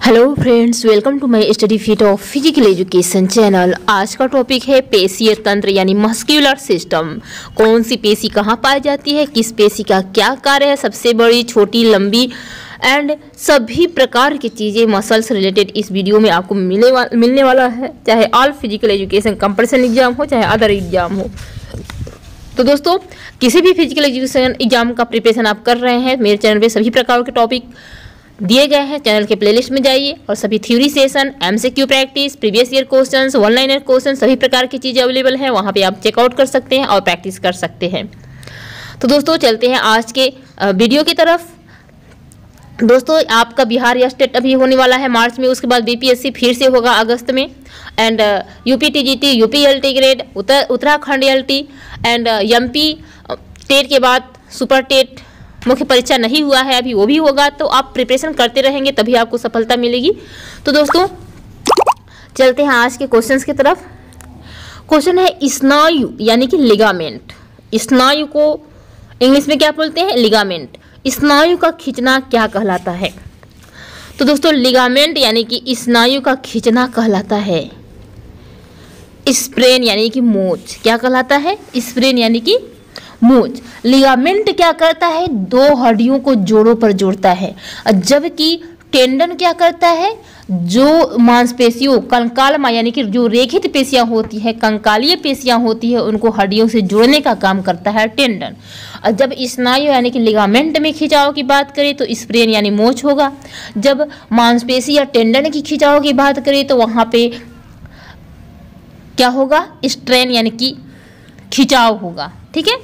Hello friends, welcome to my study fit of physical education channel. आज का topic है पेशीय तंत्र यानी मस्क्यूलर सिस्टम। कौन सी पेशी कहाँ पाई जाती है, किस पेशी का क्या कार्य है, सबसे बड़ी, छोटी, लंबी एंड सभी प्रकार की चीज़ें मसल्स रिलेटेड इस वीडियो में आपको मिलने वाला है, चाहे all physical education competition exam हो चाहे अदर एग्जाम हो। तो दोस्तों, किसी भी फिजिकल एजुकेशन एग्जाम का प्रिपरेशन आप कर रहे हैं, मेरे चैनल पे सभी प्रकार के टॉपिक दिए गए हैं। चैनल के प्लेलिस्ट में जाइए और सभी theory session, MCQ practice, previous year questions, one liner question, सभी प्रकार की चीज़ें अवेलेबल हैं। वहाँ पे आप चेकआउट कर सकते हैं और प्रैक्टिस कर सकते हैं। तो दोस्तों, चलते हैं आज के वीडियो की तरफ। दोस्तों, आपका बिहार या स्टेट अभी होने वाला है मार्च में, उसके बाद बीपीएससी फिर से होगा अगस्त में, and UP TGT, UP LT grade, Uttarakhand LT and MP TET के बाद सुपर टेट मुख्य परीक्षा नहीं हुआ है अभी, वो भी होगा। तो आप प्रिपरेशन करते रहेंगे तभी आपको सफलता मिलेगी। तो दोस्तों, चलते हैं आज के क्वेश्चंस की तरफ। क्वेश्चन है स्नायु यानी कि लिगामेंट। स्नायु को इंग्लिश में क्या बोलते हैं? लिगामेंट। स्नायु का खींचना क्या कहलाता है? तो दोस्तों, लिगामेंट यानी कि स्नायु का खींचना कहलाता है स्प्रेन यानी कि मोच। क्या कहलाता है? स्प्रेन यानी कि मोच। लिगामेंट क्या करता है? दो हड्डियों को जोड़ों पर जोड़ता है, जबकि टेंडन क्या करता है? जो मांसपेशियों, कंकाल यानी कि जो रेखित पेशियां होती है, कंकालीय पेशियां होती है, उनको हड्डियों से जोड़ने का काम करता है टेंडन। और जब स्नायु यानी कि लिगामेंट में खिंचाव की बात करें तो स्प्रेन यानी मोच होगा। जब मांसपेशी या टेंडन की खिंचाव की बात करें तो वहां पे क्या होगा? स्ट्रेन यानी कि खिंचाव होगा। ठीक है,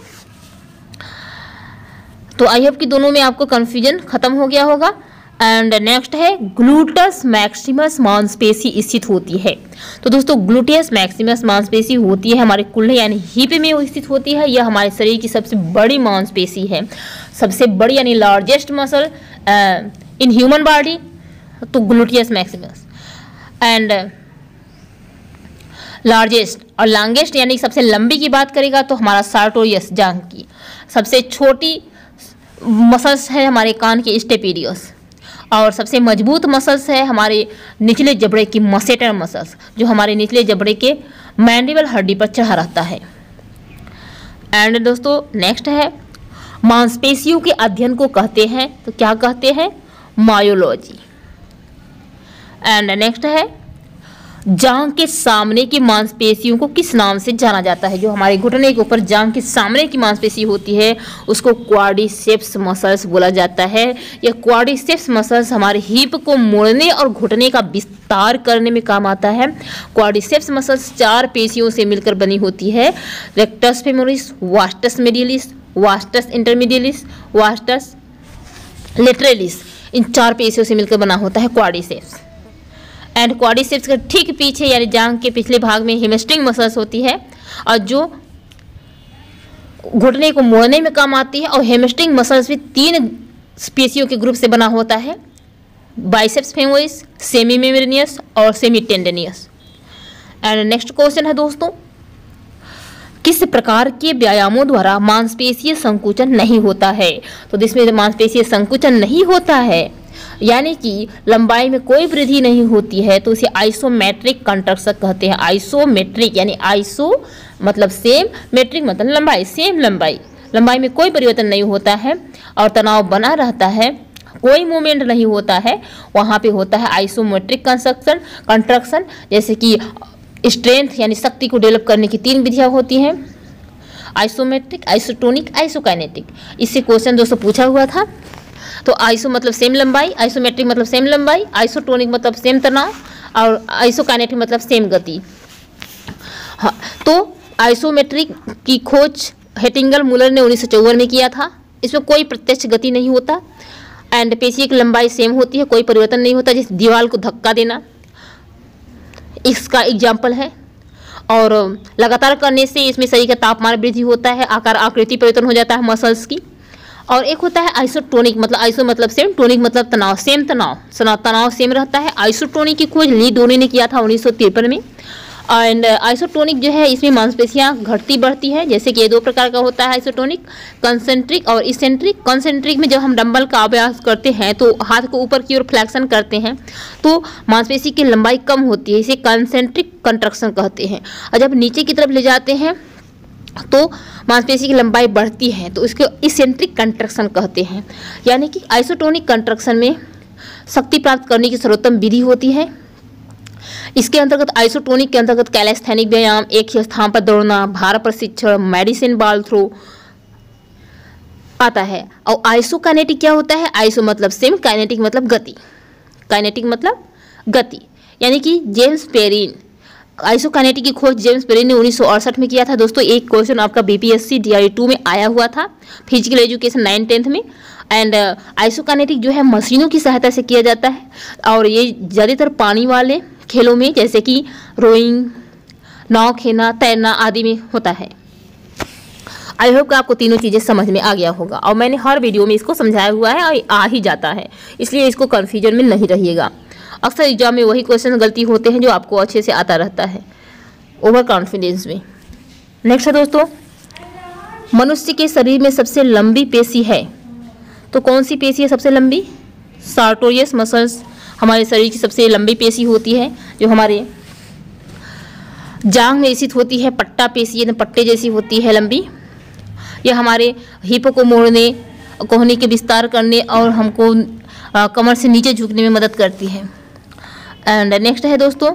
तो आई होप कि दोनों में आपको कंफ्यूजन खत्म हो गया होगा। एंड नेक्स्ट है ग्लूटस मैक्सिमस मांसपेशी स्थित होती है। तो दोस्तों, ग्लूटियस मैक्सिमस मांसपेशी होती है हमारे कूल्हे यानी हिप में वो स्थित होती है। यह हमारे शरीर की सबसे बड़ी मांसपेशी है, सबसे बड़ी यानी largest muscle in human body. तो ग्लूटियस मैक्सिमस एंड लार्जेस्ट और लॉन्गेस्ट यानी सबसे लंबी की बात करेगा तो हमारा सार्टोरियस जांघ की। सबसे छोटी मसल्स है हमारे कान के स्टेपिडियस, और सबसे मजबूत मसल्स है हमारे निचले जबड़े की मसेटर मसल्स, जो हमारे निचले जबड़े के मैंडिबल हड्डी पर चढ़ा रहता है। एंड दोस्तों, नेक्स्ट है मांसपेशियों के अध्ययन को कहते हैं, तो क्या कहते हैं? मायोलॉजी। एंड नेक्स्ट है जांघ के सामने की मांसपेशियों को किस नाम से जाना जाता है? जो हमारे घुटने के ऊपर जांघ के सामने की मांसपेशी होती है उसको क्वाड्रिसेप्स मसल्स बोला जाता है। यह क्वाड्रिसेप्स मसल्स हमारे हिप को मोड़ने और घुटने का विस्तार करने में काम आता है। क्वाड्रिसेप्स मसल्स 4 पेशियों से मिलकर बनी होती है। Rectus femoris, vastus medialis, vastus intermedialis, vastus lateralis, इन 4 पेशियों से मिलकर बना होता है क्वाड्रिसेप्स। एंड क्वाड्रिसेप्स के ठीक पीछे यानी जांघ के पिछले भाग में हेमस्ट्रिंग मसल्स होती है, और जो घुटने को मोड़ने में काम आती है। और हेमस्ट्रिंग मसल्स भी 3 पेशियों के ग्रुप से बना होता है, बाइसेप्स फेमोरिस, सेमी मेम्ब्रेनियस और semi tendinosus. And next question है दोस्तों, किस प्रकार के व्यायामों द्वारा मांसपेशीय संकुचन नहीं होता है? तो जिसमें मांसपेशीय संकुचन नहीं होता है यानी कि लंबाई में कोई वृद्धि नहीं होती है, तो उसे आइसोमेट्रिक कंट्रक्शन कहते हैं। आइसोमेट्रिक यानी आइसो मतलब सेम, मेट्रिक मतलब लंबाई, सेम लंबाई, लंबाई में कोई परिवर्तन नहीं होता है और तनाव बना रहता है, कोई मूवमेंट नहीं होता है, वहाँ पे होता है आइसोमेट्रिक कंट्रक्शन। जैसे कि स्ट्रेंथ यानी शक्ति को डेवलप करने की 3 विधियाँ होती हैं, आइसोमेट्रिक, आइसोटोनिक, आइसोकाइनेटिक। इससे क्वेश्चन दोस्तों पूछा हुआ था। तो आइसो मतलब सेम लंबाई, आइसोमेट्रिक मतलब सेम लंबाई, आइसोटोनिक मतलब सेम तनाव, और आइसोकाइनेटिक मतलब सेम गति। हाँ, तो आइसोमेट्रिक की खोज हेटिंगल मुलर ने 1954 में किया था। इसमें कोई प्रत्यक्ष गति नहीं होता एंड पेशी की लंबाई सेम होती है, कोई परिवर्तन नहीं होता। जिस दीवार को धक्का देना इसका एग्जाम्पल है, और लगातार करने से इसमें शरीर का तापमान वृद्धि होता है, आकार आकृति परिवर्तन हो जाता है मसल्स की। और एक होता है आइसोटोनिक, मतलब आइसो मतलब सेम, टोनिक मतलब तनाव, सेम तनाव सेम रहता है। आइसोटोनिक की खोज ली डोनी ने किया था 1953 में, एंड आइसोटोनिक जो है इसमें मांसपेशियां घटती बढ़ती है, जैसे कि ये दो प्रकार का होता है आइसोटोनिक, कंसेंट्रिक और इसेंट्रिक। कंसेंट्रिक में जब हम डंबल का अभ्यास करते हैं तो हाथ को ऊपर की ओर फ्लेक्शन करते हैं तो मांसपेशी की लंबाई कम होती है, इसे कंसेंट्रिक कंट्रक्शन कहते हैं। और जब नीचे की तरफ ले जाते हैं तो मांसपेशी की लंबाई बढ़ती है तो इसको इसेंट्रिक कंट्रक्शन कहते हैं। यानी कि आइसोटोनिक कंट्रक्शन में शक्ति प्राप्त करने की सर्वोत्तम विधि होती है। इसके अंतर्गत आइसोटोनिक के अंतर्गत कैलेस्थेनिक व्यायाम, एक ही स्थान पर दौड़ना, भार प्रशिक्षण, मेडिसिन बॉल थ्रो आता है। और आइसोकाइनेटिक क्या होता है? आइसो मतलब सेम, काइनेटिक मतलब गति, काइनेटिक मतलब गति। यानी कि जेम्स पेरिन, आइसोकाइनेटिक की खोज जेम्स पेरिन ने 1968 में किया था। दोस्तों एक क्वेश्चन आपका बीपीएससी DRE 2 में आया हुआ था, फिजिकल एजुकेशन 9th-10th में। एंड आइसोकाइनेटिक जो है मशीनों की सहायता से किया जाता है और ये ज़्यादातर पानी वाले खेलों में जैसे कि रोइंग, नाव खेना, तैरना आदि में होता है। आई होप कि आपको तीनों चीज़ें समझ में आ गया होगा और मैंने हर वीडियो में इसको समझाया हुआ है और आ ही जाता है, इसलिए इसको कन्फ्यूजन में नहीं रहिएगा। अक्सर एग्जाम में वही क्वेश्चन गलती होते हैं जो आपको अच्छे से आता रहता है ओवर कॉन्फिडेंस में। नेक्स्ट है दोस्तों, मनुष्य के शरीर में सबसे लंबी पेशी है तो कौन सी पेशी है सबसे लंबी? सार्टोरियस मसल्स हमारे शरीर की सबसे लंबी पेशी होती है जो हमारे जांघ में स्थित होती है। पट्टा पेशी पट्टे जैसी होती है लंबी, यह हमारे हिप को मोड़ने, कोहनी के विस्तार करने और हमको कमर से नीचे झुकने में मदद करती है। एंड नेक्स्ट है दोस्तों,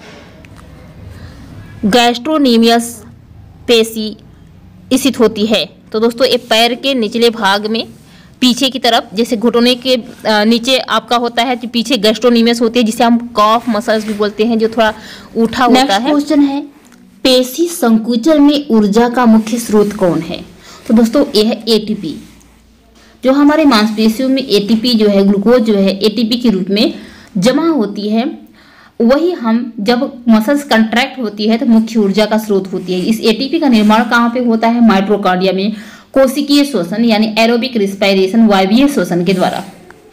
गैस्ट्रोनीमियस पेशी स्थित होती है तो दोस्तों ये पैर के निचले भाग में पीछे की तरफ, जैसे घुटने के नीचे आपका होता है, जो पीछे गैस्ट्रोनीमियस होती है जिसे हम कॉफ मसल्स भी बोलते हैं, जो थोड़ा उठा होता है। नेक्स्ट क्वेश्चन है, पेशी संकुचन में ऊर्जा का मुख्य स्रोत कौन है? तो दोस्तों यह है एटीपी। जो हमारे मांसपेशियों में एटीपी जो है, ग्लूकोज जो है एटीपी के रूप में जमा होती है, वही हम जब मसल्स कंट्रैक्ट होती है तो मुख्य ऊर्जा का स्रोत होती है। इस एटीपी का निर्माण कहाँ पे होता है? माइटोकॉन्ड्रिया में, कोशिकीय शोषण यानी एरोबिक रिस्पायरेशन, वायवीय शोषण के द्वारा।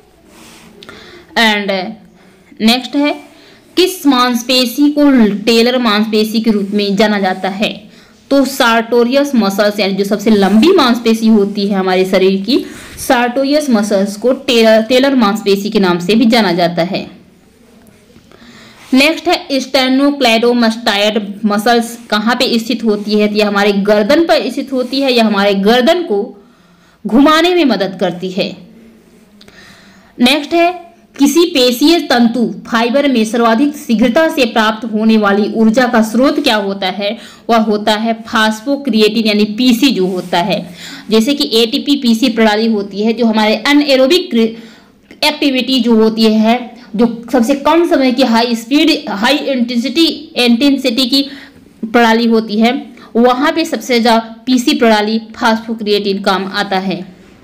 एंड नेक्स्ट है, किस मांसपेशी को टेलर मांसपेशी के रूप में जाना जाता है? तो सार्टोरियस मसल्स यानी जो सबसे लंबी मांसपेशी होती है हमारे शरीर की, सार्टोरियस मसल्स को टेलर मांसपेशी के नाम से भी जाना जाता है। नेक्स्ट है, स्टेनोक्लेडोमास्टाइड मसल्स कहाँ पे स्थित होती है? तो यह हमारे गर्दन पर स्थित होती है, यह हमारे गर्दन को घुमाने में मदद करती है। नेक्स्ट है, किसी पेशीय तंतु फाइबर में सर्वाधिक शीघ्रता से प्राप्त होने वाली ऊर्जा का स्रोत क्या होता है? वह होता है फास्फोक्रिएटिन यानी पीसी जो होता है। जैसे कि एटीपी पीसी प्रणाली होती है जो हमारे अनएरोबिक एक्टिविटी जो होती है, जो सबसे कम समय की हाई स्पीड हाई इंटेंसिटी की प्रणाली होती है, वहां पे सबसे ज्यादा पीसी प्रणाली फास्फोक्रिएटिन काम आता है।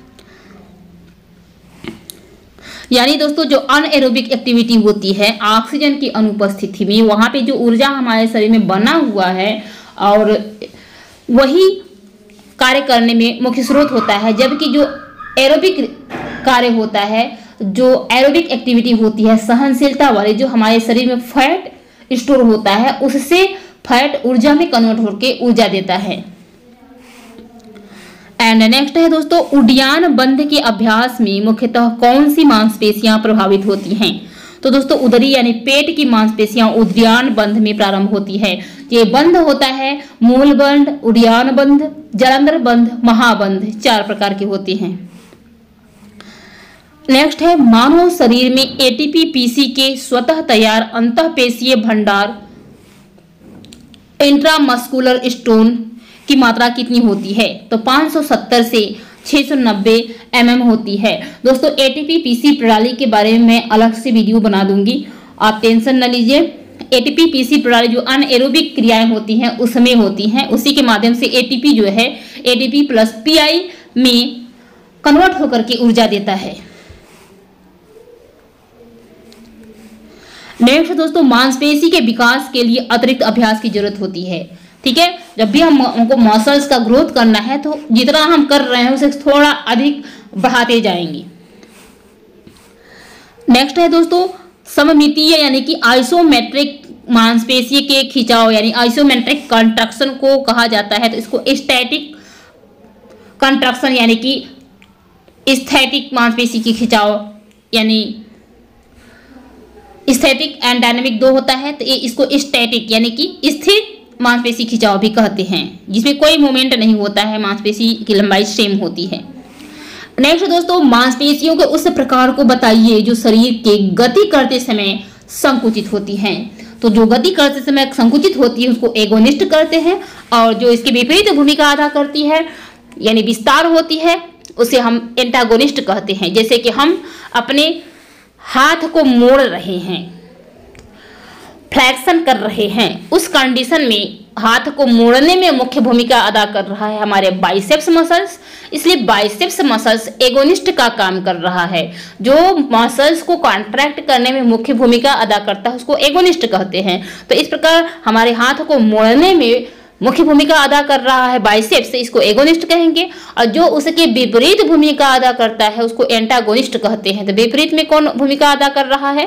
यानी दोस्तों जो अनएरोबिक एक्टिविटी होती है ऑक्सीजन की अनुपस्थिति में, वहां पे जो ऊर्जा हमारे शरीर में बना हुआ है और वही कार्य करने में मुख्य स्रोत होता है, जबकि जो एरोबिक कार्य होता है, जो एरोबिक एक्टिविटी होती है सहनशीलता वाली, जो हमारे शरीर में फैट स्टोर होता है, उससे फैट ऊर्जा में कन्वर्ट होकर ऊर्जा देता है। एंड नेक्स्ट है दोस्तों, उड्डयन बंध के अभ्यास में मुख्यतः कौन सी मांसपेशियां प्रभावित होती हैं? तो दोस्तों उदरी यानी पेट की मांसपेशियां उड्डयन बंध में प्रारंभ होती है। ये बंध होता है मूल बंध, उड्डयन बंध, जलंधर बंध, महाबंध, 4 प्रकार के होते हैं। नेक्स्ट है, मानव शरीर में एटीपी पीसी के स्वतः तैयार अंतःपेशीय भंडार इंट्रामस्कुलर स्टोन की मात्रा कितनी होती है? तो 570 से 690 mm होती है। दोस्तों एटीपी पीसी प्रणाली के बारे में मैं अलग से वीडियो बना दूंगी, आप टेंशन न लीजिए। एटीपी पीसी प्रणाली जो अनएरोबिक क्रियाएं होती हैं उसमें होती हैं, उसी के माध्यम से एटीपी जो है एटीपी प्लस पीआई में कन्वर्ट होकर के ऊर्जा देता है। नेक्स्ट दोस्तों, मांसपेशी के विकास के लिए अतिरिक्त अभ्यास की जरूरत होती है। ठीक है, जब भी हमको मसल्स का ग्रोथ करना है तो जितना हम कर रहे हैं उसे थोड़ा अधिक बढ़ाते जाएंगे। नेक्स्ट है दोस्तों, सममितीय यानी कि आइसोमेट्रिक मांसपेशी के खिंचाव यानी आइसोमेट्रिक कंट्रक्शन को कहा जाता है। तो इसको स्टैटिक कंट्रक्शन यानी कि स्थैतिक मांसपेशी की खिंचाव यानी स्थैतिक एंड डायनामिक दो होता है। तो ये इसको स्टैटिक यानी कि स्थिर मांसपेशी खिंचाव भी कहते हैं, जिसमें कोई मूवमेंट नहीं होता है, मांसपेशी की लंबाई सेम होती है। नेक्स्ट दोस्तों, मांसपेशियों के उस प्रकार को बताइए जो शरीर के गति करते समय संकुचित होती हैं। तो जो गति करते समय संकुचित होती है उसको एगोनिस्ट कहते हैं, और जो इसकी विपरीत भूमिका अदा करती है यानी विस्तार होती है उसे हम एंटागोनिस्ट कहते हैं। जैसे कि हम अपने हाथ को मोड़ रहे हैं, फ्लेक्शन कर रहे हैं, उस कंडीशन में हाथ को मोड़ने में मुख्य भूमिका अदा कर रहा है हमारे बाइसेप्स मसल्स, इसलिए बाइसेप्स मसल्स एगोनिस्ट का काम कर रहा है। जो मसल्स को कॉन्ट्रैक्ट करने में मुख्य भूमिका अदा करता है उसको एगोनिस्ट कहते हैं। तो इस प्रकार हमारे हाथ को मोड़ने में मुख्य भूमिका अदा कर रहा है बाइसेप्स, इसको एगोनिस्ट कहेंगे, और जो उसके विपरीत भूमिका अदा करता है उसको एंटागोनिस्ट कहते हैं। तो विपरीत में कौन भूमिका अदा कर रहा है?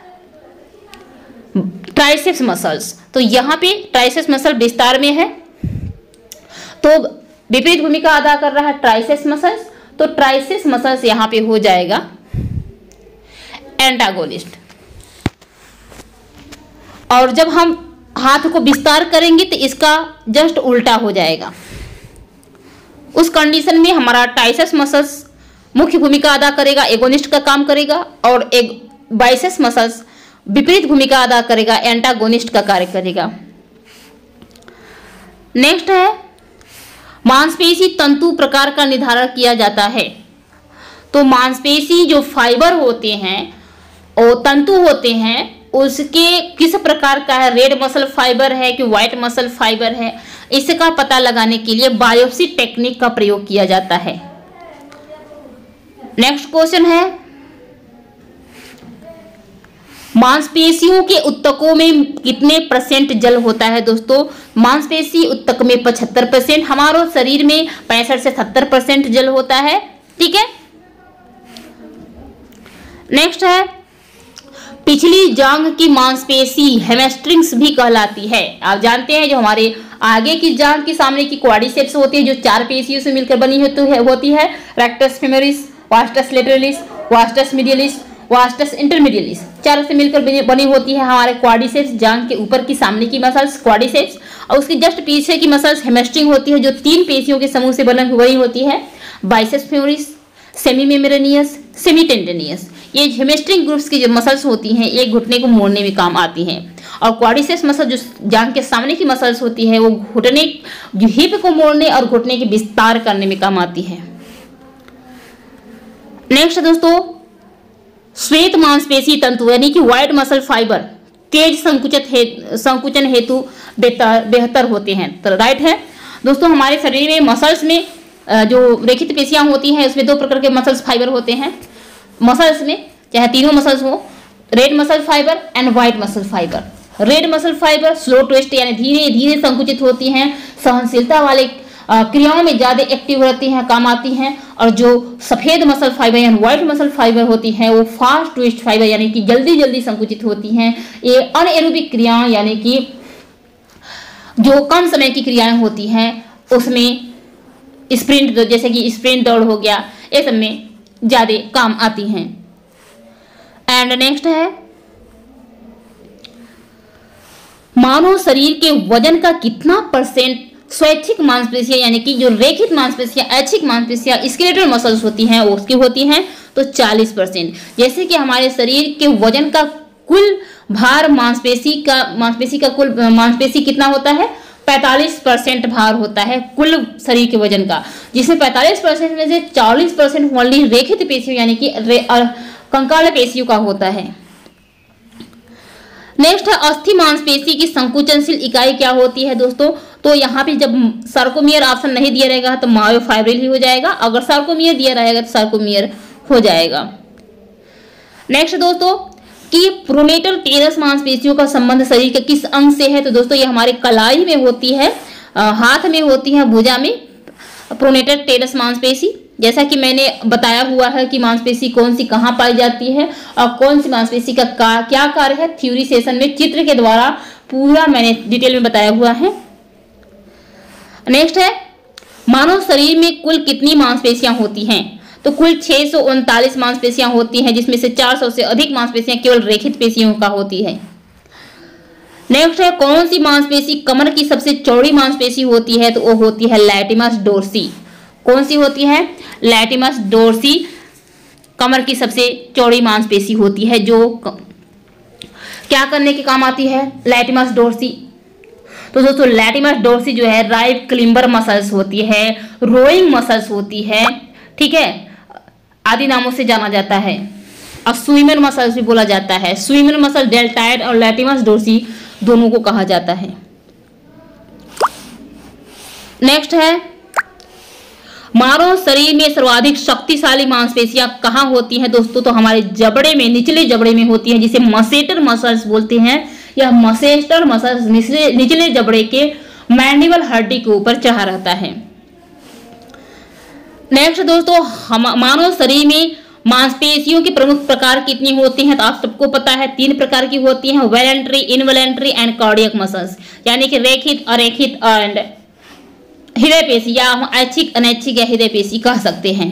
Triceps muscles. तो यहाँ पे ट्राइसेप्स मसल विस्तार में है, तो विपरीत भूमिका अदा कर रहा है ट्राइसेप्स मसल्स, तो ट्राइसेप्स मसल्स यहाँ पे हो जाएगा एंटागोनिस्ट। और जब हम हाथ को विस्तार करेंगे तो इसका जस्ट उल्टा हो जाएगा। उस कंडीशन में हमारा ट्राइसेप्स मसल्स मुख्य भूमिका अदा करेगा, एगोनिस्ट का काम करेगा, और एक बाइसेप्स मसल्स विपरीत भूमिका अदा करेगा, एंटागोनिस्ट का कार्य करेगा। नेक्स्ट है मांसपेशी तंतु प्रकार का निर्धारण किया जाता है। तो मांसपेशी जो फाइबर होते हैं और तंतु होते हैं उसके किस प्रकार का है, रेड मसल फाइबर है कि व्हाइट मसल फाइबर है, इसका पता लगाने के लिए बायोप्सी टेक्निक का प्रयोग किया जाता है। नेक्स्ट क्वेश्चन है मांसपेशियों के ऊतकों में कितने % जल होता है। दोस्तों मांसपेशी ऊतक में 75%, हमारे शरीर में 65 से 70% जल होता है। ठीक है। नेक्स्ट है पिछली जांघ की मांसपेशी हैमस्ट्रिंग्स भी कहलाती है। आप जानते हैं जो हमारे आगे की जांघ की सामने की क्वाड्रिसेप्स होती है जो 4 पेशियों से मिलकर बनी होती है rectus femoris, vastus lateralis, vastus medialis, vastus intermedialis, 4 से मिलकर बनी होती है हमारे क्वाड्रिसेप्स, जांघ के ऊपर की सामने की मसल्स क्वाड्रिसेप्स, और उसकी जस्ट पीछे की मसल्स हैमस्ट्रिंग होती है जो 3 पेशियों के समूह से बनी होती है, biceps femoris, semi membranosus, semi tendinosus. ये हैमस्ट्रिंग ग्रुप्स की जो मसल्स होती हैं ये घुटने को मोड़ने में काम आती हैं, और क्वाड्रिसेप्स मसल जो जांघ के सामने की मसल्स होती है वो घुटने जो हिप को मोड़ने और घुटने के विस्तार करने में काम आती है। नेक्स्ट दोस्तों श्वेत मांसपेशी तंतु यानी कि व्हाइट मसल फाइबर तेज संकुचन हेतु बेहतर होते हैं। तो राइट है दोस्तों, हमारे शरीर में मसल्स में जो रेखित पेशियां होती हैं उसमें 2 प्रकार के मसल्स फाइबर होते हैं। मसल्स में चाहे तीनों मसल्स हो, red muscle fibre and white muscle fibre. Red muscle fibre slow twist यानी धीरे धीरे संकुचित होती हैं, सहनशीलता वाले क्रियाओं में ज्यादा एक्टिव रहती हैं, काम आती हैं, और जो सफेद मसल फाइबर यानी व्हाइट मसल फाइबर होती हैं वो फास्ट ट्विस्ट फाइबर यानी कि जल्दी जल्दी संकुचित होती हैं। ये अनएरोबिक क्रियाएं यानी कि जो कम समय की क्रियाएं होती हैं उसमें स्प्रिंट जैसे कि स्प्रिंट दौड़ हो गया, ये सब में ज्यादा काम आती हैं। एंड नेक्स्ट है मानव शरीर के वजन का कितना % स्वैच्छिक मांसपेशियां यानी कि जो रेखित मांसपेशियां ऐच्छिक मांसपेशियां स्केलेटल मसल्स होती हैं वो उसकी होती हैं तो 40%। जैसे कि हमारे शरीर के वजन का कुल भार मांसपेशी का कुल मांसपेशी कितना होता है 45% भार होता है कुल शरीर के वजन का, जिसमें 45% में से 40% ओनली रेखित पेशियों यानी कि कंकाल पेशियों का होता है। नेक्स्ट है अस्थि मांसपेशी की संकुचनशील इकाई क्या होती है दोस्तों। तो यहाँ पे जब सार्कोमियर ऑप्शन नहीं दिया रहेगा तो मायोफाइब्रिल ही हो जाएगा, अगर सार्कोमियर दिया रहेगा तो सार्कोमियर हो जाएगा। नेक्स्ट दोस्तों कि प्रोनेटल टेरस मांसपेशियों का संबंध शरीर के किस अंग से है। तो दोस्तों ये हमारे कलाई में होती है, हाथ में होती है, भुजा में प्रोनेटल टेरस मांसपेशी, जैसा कि मैंने बताया हुआ है कि मांसपेशी कौन सी कहाँ पाई जाती है और कौन सी मांसपेशी का क्या कार्य है, थ्योरी सेशन में चित्र के द्वारा पूरा मैंने डिटेल में बताया हुआ है। नेक्स्ट है, मानव शरीर में कुल कितनी मांसपेशियां होती हैं? तो कुल 639 मांसपेशियां होती हैं, जिसमें से 400 से अधिक मांसपेशियां केवल रेखित पेशियों का होती है। नेक्स्ट है, कौन सी मांसपेशी कमर की सबसे चौड़ी मांसपेशी होती है? तो वो होती है लैटिमस डोर्सी। कौन सी होती है? लैटिमस डोर्सी कमर की सबसे चौड़ी मांसपेशी होती है, जो क्या करने के काम आती है? Latissimus dorsi. तो दोस्तों लैटिमस डोर्सी जो है राइट क्लिम्बर मसल्स होती है, रोइंग मसल्स होती है, ठीक है, आदि नामों से जाना जाता है। और स्विमर मसल्स भी बोला जाता है। स्विमर मसल डेल्टाइड और लैटिमस डोर्सी दोनों को कहा जाता है। नेक्स्ट है, मानव शरीर में सर्वाधिक शक्तिशाली मांसपेशियां कहां होती हैं दोस्तों? तो हमारे जबड़े में, निचले जबड़े में होती हैं, जिसे मसेटर मसल्स बोलते हैं। यह मसेटर मसल्स निचले जबड़े के मैंडिबल हड्डी के ऊपर चढ़ा रहता है। नेक्स्ट दोस्तों, मानव शरीर में मांसपेशियों के प्रमुख प्रकार कितनी होती हैं? तो आप सबको पता है 3 प्रकार की होती हैं, voluntary, involuntary and cardiac muscles, यानी कि रेखित, अरेखित एंड हृदय पेशी, या हम ऐच्छिक, अनैच्छिक या हृदय पेशी कह सकते हैं।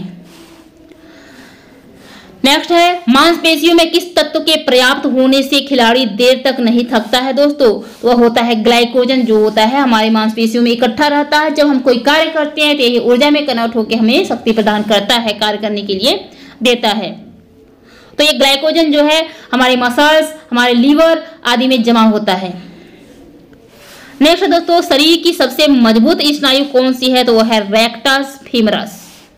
नेक्स्ट है, मांसपेशियों में किस तत्व के पर्याप्त होने से खिलाड़ी देर तक नहीं थकता है दोस्तों? वह होता है ग्लाइकोजन, जो होता है हमारे मांसपेशियों में इकट्ठा रहता है। जब हम कोई कार्य करते हैं तो यह ऊर्जा में कन्वर्ट होकर हमें शक्ति प्रदान करता है, कार्य करने के लिए देता है। तो ये ग्लाइकोजन जो है हमारे मसल्स, हमारे लीवर आदि में जमा होता है। नेक्स्ट दोस्तों, शरीर की सबसे मजबूत स्नायु कौन सी है? तो वो है रेक्टस फीमरस।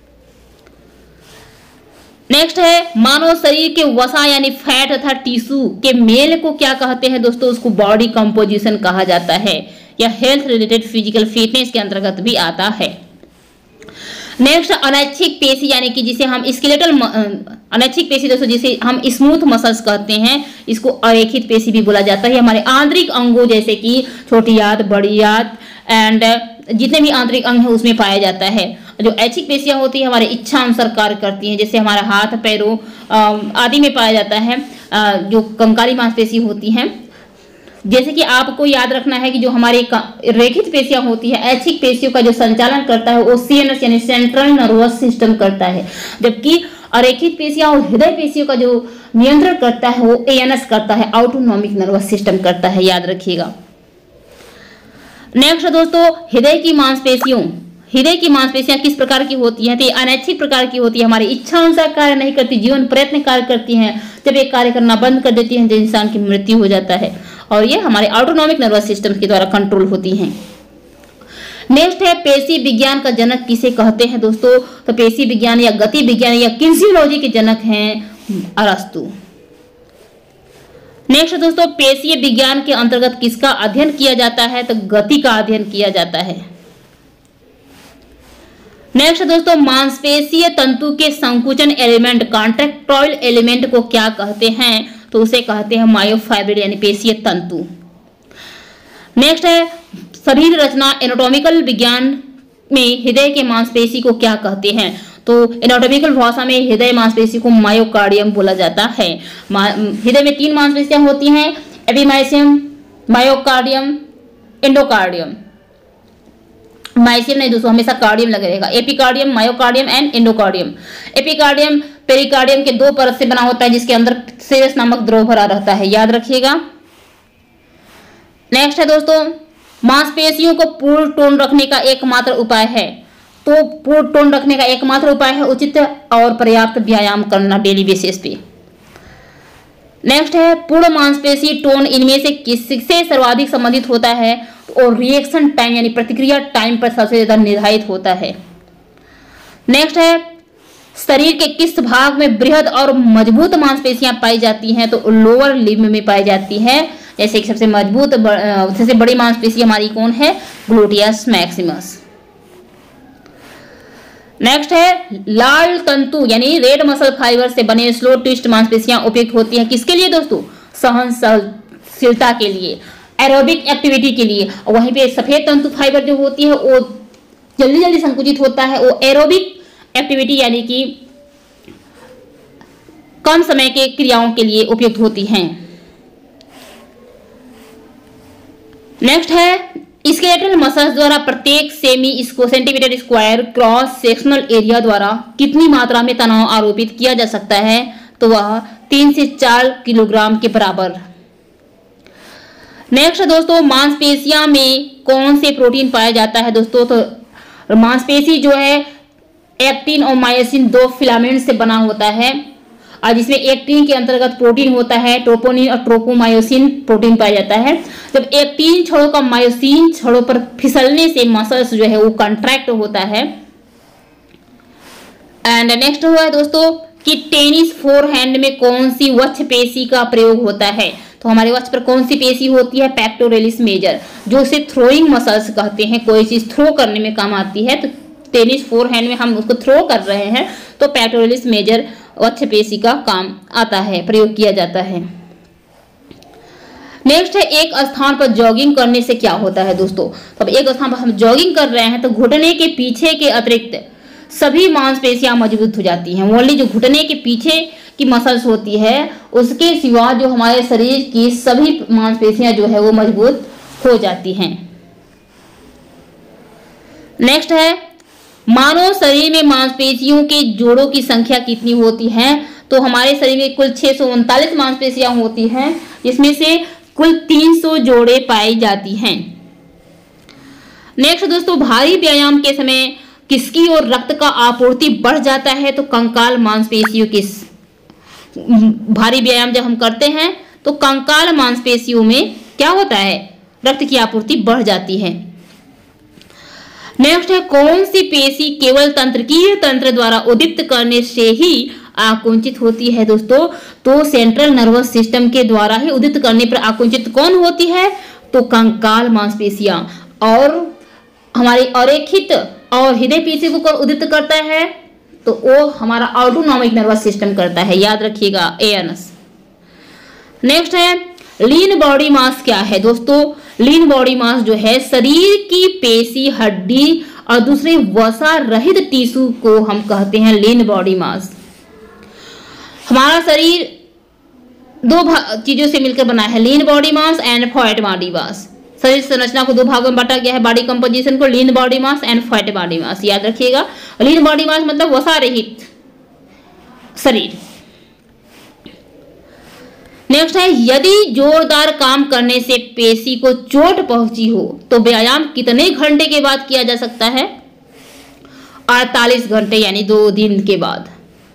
नेक्स्ट है, मानव शरीर के वसा यानी फैट तथा टिश्यू के मेल को क्या कहते हैं दोस्तों? उसको बॉडी कंपोजिशन कहा जाता है। यह हेल्थ रिलेटेड फिजिकल फिटनेस के अंतर्गत भी आता है। नेक्स्ट, अनैच्छिक पेशी यानी कि जिसे हम स्केलेटल, अनैच्छिक पेशी दोस्तों जिसे हम स्मूथ मसल्स कहते हैं, इसको अरेखित पेशी भी बोला जाता है। हमारे आंतरिक अंगों जैसे कि छोटी आंत, बड़ी आंत एंड जितने भी आंतरिक अंग हैं उसमें पाया जाता है। जो ऐच्छिक पेशियां होती है हमारे इच्छा अनुसार कार्य करती हैं, जैसे हमारा हाथ, पैरों आदि में पाया जाता है। जो कंकाली मांसपेशी होती हैं, जैसे कि आपको याद रखना है कि जो हमारे रेखित पेशियां होती है, ऐच्छिक पेशियों का जो संचालन करता है वो सीएनएस यानी सेंट्रल नर्वस सिस्टम करता है, जबकि अरेखित पेशियां और हृदय पेशियों का जो नियंत्रण करता है वो एएनएस करता है, ऑटोनॉमिक नर्वस सिस्टम करता है, याद रखिएगा। नेक्स्ट दोस्तों, हृदय की मांसपेशियां किस प्रकार की होती हैं? तो अनैच्छिक प्रकार की होती है, हमारी इच्छा अनुसार कार्य नहीं करती, जीवन प्रयत्न कार्य करती हैं। जब एक कार्य करना बंद कर देती हैं तो इंसान की मृत्यु हो जाता है, और ये हमारे ऑटोनॉमिक नर्वस सिस्टम के द्वारा कंट्रोल होती हैं। नेक्स्ट है, पेशी विज्ञान का जनक किसे कहते हैं दोस्तों? तो पेशी विज्ञान या गति विज्ञान या किन्सियोलॉजी के जनक हैं अरस्तु। नेक्स्ट दोस्तों, पेशीय विज्ञान के अंतर्गत किसका अध्ययन किया जाता है? तो गति का अध्ययन किया जाता है। नेक्स्ट दोस्तों, मांसपेशीय तंतु के संकुचन एलिमेंट, कॉन्ट्रैक्टाइल एलिमेंट को क्या कहते हैं? तो उसे कहते हैं मायोफाइब्रिल यानी पेशीय तंतु। नेक्स्ट है, शरीर रचना एनाटॉमिकल विज्ञान में हृदय के मांसपेशी को क्या कहते हैं? तो एनाटॉमिकल भाषा में हृदय मांसपेशी को मायोकार्डियम बोला जाता है। हृदय में 3 मांसपेशियां होती हैं, एपिमाइसियम, मायोकार्डियम, एंडोकार्डियम। माइसियम नहीं दोस्तों, हमेशा कार्डियम लगे रहेगा। Epicardium, myocardium and endocardium. Epicardium pericardium के 2 परत से बना होता है, जिसके अंदर सेरस नामक द्रव भरा रहता है, याद रखिएगा। नेक्स्ट है दोस्तों, मांसपेशियों को पूर्ण टोन रखने का एकमात्र उपाय है। तो पूर्ण टोन रखने का एकमात्र उपाय है उचित और पर्याप्त व्यायाम करना डेली बेसिस पे। नेक्स्ट है, पूर्ण मांसपेशी टोन इनमें से किससे सर्वाधिक संबंधित होता है? और रिएक्शन टाइम यानी प्रतिक्रिया टाइम पर सबसे ज्यादा निर्धारित होता है। नेक्स्ट है, शरीर के किस भाग में बृहद और मजबूत मांसपेशियां पाई जाती हैं? तो लोअर लिम्ब में पाई जाती है। जैसे कि सबसे मजबूत, सबसे बड़ी मांसपेशी हमारी कौन है? Gluteus Maximus. नेक्स्ट है, लाल तंतु यानी रेड मसल फाइबर से बने स्लो ट्विस्ट मांसपेशियां उपयुक्त होती हैं किसके लिए दोस्तों? सहनशीलता के लिए, एरोबिक एक्टिविटी के लिए। और वहीं पे सफेद तंतु फाइबर जो होती है वो जल्दी जल्दी संकुचित होता है, वो एरोबिक एक्टिविटी यानी कि कम समय के क्रियाओं के लिए उपयुक्त होती हैं। नेक्स्ट है स्केलेटल मसल्स द्वारा प्रत्येक centimetre square cross sectional area द्वारा कितनी मात्रा में तनाव आरोपित किया जा सकता है, तो वह 3 से 4 किलोग्राम के बराबर। नेक्स्ट दोस्तों, मांसपेशियां में कौन से प्रोटीन पाया जाता है दोस्तों, तो मांसपेशी जो है एक्टिन और मायोसिन 2 फिलामेंट से बना होता है, और जिसमें एक्टिन के अंतर्गत प्रोटीन होता है ट्रोपोनिन और ट्रोपोमायोसिन प्रोटीन पाया जाता है। जब एक्टिन छड़ों का मायोसिन छड़ों पर फिसलने से मसल्स जो है वो कंट्रैक्ट होता है। एंड नेक्स्ट हुआ है दोस्तों कि टेनिस फोरहैंड में कौन सी वक्ष पेशी का प्रयोग होता है, तो हमारे वक्ष पर कौन सी पेशी होती है, पेक्टोरेलिस मेजर, जो उसे थ्रोइंग मसल्स कहते हैं, कोई चीज थ्रो करने में काम आती है। तो टेनिस फोरहैंड में हम उसको थ्रो कर रहे हैं तो पेक्टोरेलिस मेजर वक्ष पेशी का काम आता है, प्रयोग किया जाता है। नेक्स्ट है एक स्थान पर जॉगिंग करने से क्या होता है दोस्तों, तो एक स्थान पर हम जॉगिंग कर रहे हैं तो घुटने के पीछे के अतिरिक्त सभी मांसपेशियां मजबूत हो जाती हैं। ओनली जो घुटने के पीछे की मसल्स होती है उसके सिवा जो हमारे शरीर की सभी मांसपेशियां जो है वो मजबूत हो जाती हैं। नेक्स्ट है मानव शरीर में मांसपेशियों के जोड़ों की संख्या कितनी होती है, तो हमारे शरीर में कुल 639 मांसपेशियां होती हैं, जिसमें से कुल 300 जोड़े पाई जाती हैं। नेक्स्ट दोस्तों, भारी व्यायाम के समय किसकी ओर रक्त का आपूर्ति बढ़ जाता है, तो कंकाल मांसपेशियों की। भारी व्यायाम जब हम करते हैं तो कंकाल मांसपेशियों में क्या होता है, रक्त की आपूर्ति बढ़ जाती है। नेक्स्ट है कौन सी पेशी केवल तंत्रिकीय तंत्र द्वारा उद्दीप्त करने से ही आकुंचित होती है दोस्तों, तो सेंट्रल नर्वस सिस्टम के द्वारा ही उद्दीप्त करने पर आकुंचित कौन होती है, तो कंकाल मांसपेशियां। और हमारी अरेखित और हृदय पेशी को कौन उद्दीप्त करता है, तो वो हमारा ऑटोनॉमिक नर्वस सिस्टम करता है, याद रखिएगा एएनएस। नेक्स्ट है लीन बॉडी मास क्या है दोस्तों, लीन बॉडी मास जो है शरीर की पेशी, हड्डी और दूसरे वसा रहित टिश्यू को हम कहते हैं लीन बॉडी मास। हमारा शरीर 2 चीजों से मिलकर बना है, lean body mass and fat body mass. शरीर संरचना को 2 भागों में बांटा गया है, बॉडी कंपोजिशन को, lean body mass and fat body mass, याद रखिएगा। लीन बॉडी मास मतलब वसा रहित शरीर। नेक्स्ट है यदि जोरदार काम करने से पेशी को चोट पहुंची हो तो व्यायाम कितने घंटे के बाद किया जा सकता है, 48 घंटे यानी 2 दिन के बाद।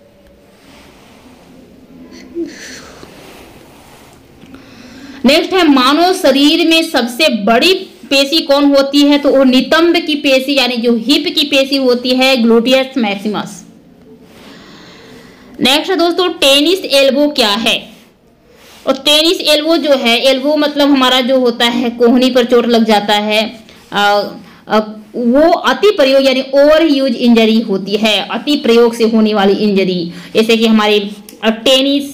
नेक्स्ट है मानव शरीर में सबसे बड़ी पेशी कौन होती है, तो वो नितंब की पेशी यानी जो हिप की पेशी होती है, ग्लूटियस मैक्सिमस। नेक्स्ट है दोस्तों टेनिस एल्बो क्या है, और टेनिस एल्बो जो है, एल्बो मतलब हमारा जो होता है कोहनी पर चोट लग जाता है, वो अति प्रयोग यानी ओवर यूज इंजरी होती है, अति प्रयोग से होने वाली इंजरी। जैसे कि हमारे टेनिस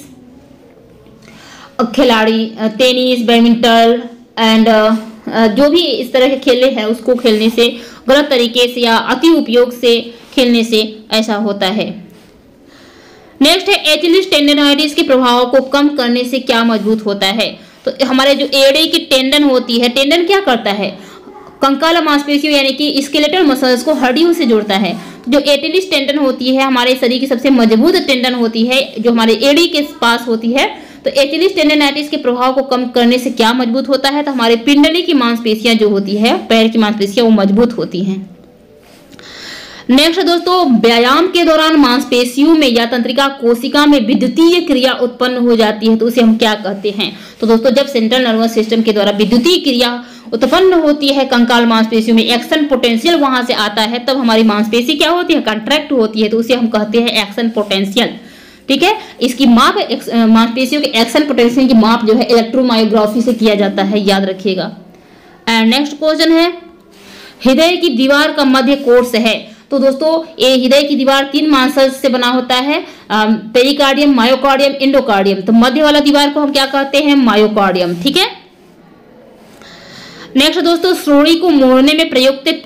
खिलाड़ी, टेनिस, बैडमिंटन एंड जो भी इस तरह के खेले हैं उसको खेलने से, गलत तरीके से या अति उपयोग से खेलने से ऐसा होता है। नेक्स्ट है एचिलिस टेंडनाइटिस के प्रभाव को कम करने से क्या मजबूत होता है, तो हमारे जो एड़ी की टेंडन होती है, टेंडन क्या करता है, कंकाल मांसपेशियों यानी कि स्केलेटल मसल्स को हड्डियों से जोड़ता है। जो एचिलिस टेंडन होती है हमारे शरीर की सबसे मजबूत टेंडन होती है, जो हमारे एड़ी के पास होती है। तो एचिलिस टेंडनाइटिस के प्रभाव को कम करने से क्या मजबूत होता है, तो हमारे पिंडली की मांसपेशियां जो होती है, पैर की मांसपेशियां, वो मजबूत होती हैं। नेक्स्ट दोस्तों व्यायाम के दौरान मांसपेशियों में या तंत्रिका कोशिका में विद्युतीय क्रिया उत्पन्न हो जाती है तो उसे हम क्या कहते हैं, तो दोस्तों जब सेंट्रल नर्वस सिस्टम के द्वारा विद्युतीय क्रिया उत्पन्न होती है कंकाल मांसपेशियों में, एक्शन पोटेंशियल वहां से आता है, तब हमारी मांसपेशी क्या होती है, कंट्रैक्ट होती है, तो उसे हम कहते हैं एक्शन पोटेंशियल। ठीक है, इसकी माप मांसपेशियों के एक्शन पोटेंशियल की माप जो है इलेक्ट्रोमायोग्राफी से किया जाता है, याद रखिएगा। एंड नेक्स्ट क्वेश्चन है हृदय की दीवार का मध्य कोर्स है, तो दोस्तों ये हृदय की दीवार 3 मांसल्स से बना होता है, पेरिकार्डियम, मायोकार्डियम, एंडोकार्डियम। तो मध्य वाला दीवार को हम क्या कहते हैं, मायोकार्डियम। ठीक है। नेक्स्ट दोस्तों श्रोणि को मोड़ने में प्रयुक्त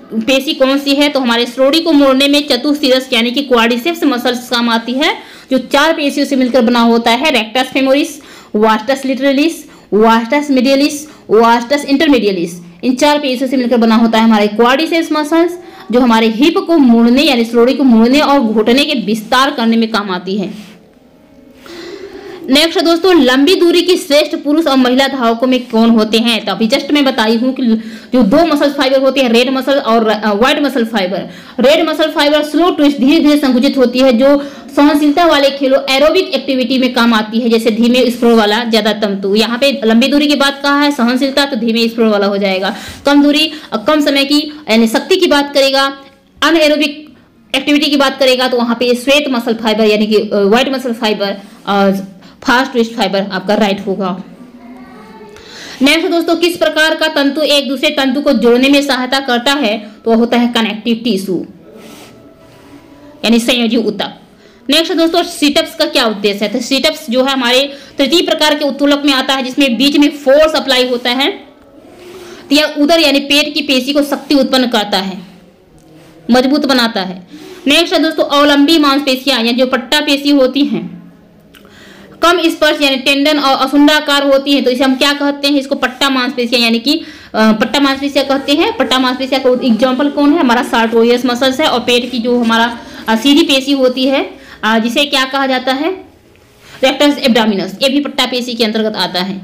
पेशी कौन सी है? तो हमारे श्रोणि को मोड़ने में चतुस्थिरस यानी कि क्वाड्रिसेप्स मसल्स काम आती है, जो 4 पेशियों से मिलकर बना होता है। Rectus femoris, vastus lateralis, vastus medialis, vastus intermedialis, इन 4 पेशियों से मिलकर बना होता है हमारे क्वाड्रिसेप्स मसल्स, जो हमारे हिप को मोड़ने यानी श्रोणि को मोड़ने और घुटने के विस्तार करने में काम आती है। नेक्स्ट दोस्तों, लंबी दूरी की श्रेष्ठ पुरुष और महिला धावकों में कौन होते हैं? तो अभी जस्ट मैं बताई हूं कि जो 2 मसल फाइबर होते हैं, रेड मसल और white muscle fibre. Red muscle fibre slow twist, धीरे धीरे संकुचित होती है, जो सहनशीलता वाले खेलों एरोबिक एक्टिविटी में काम आती है, जैसे धीमे स्प्रो वाला ज्यादा तंतु। यहाँ पे लंबी दूरी की बात कहा है, सहनशीलता तो धीमे स्प्रो वाला हो जाएगा। कम दूरी कम समय की यानी शक्ति की बात करेगा, अनएरोबिक एक्टिविटी की बात करेगा, तो वहां पे श्वेत मसल फाइबर यानी कि व्हाइट मसल फाइबर और फास्ट ट्विस्ट फाइबर आपका राइट होगा। नेक्स्ट दोस्तों, किस प्रकार का तंतु एक दूसरे तंतु को जोड़ने में सहायता करता है? तो वह होता है कनेक्टिव टिश्यू यानी संयोजी ऊतक। नेक्स्ट दोस्तों, सीटअप्स का क्या उद्देश्य है? तो सीटअप्स जो है हमारे तृतीय प्रकार के उत्तोलक में आता है, जिसमें बीच में फोर्स अप्लाई होता है। तो यह उदर यानी पेट की पेशी को शक्ति उत्पन्न करता है, मजबूत बनाता है। नेक्स्ट दोस्तों, अवलंबी मांसपेशियां यानी जो पट्टा पेशी होती हैं, कम स्पर्श यानी टेंडन और असुंडाकार होती है, तो इसे हम क्या कहते हैं? इसको पट्टा मांसपेशियां यानी कि पट्टा मांसपेशियां कहते हैं। पट्टा मांसपेशियां का एग्जांपल कौन है? हमारा सार्टोरियस मसल्स है। और पेट की जो हमारा सीधी पेशी होती है, जिसे क्या कहा जाता है? रेक्टस एब्डोमिनस, ये भी पट्टा पेशी के अंतर्गत आता है।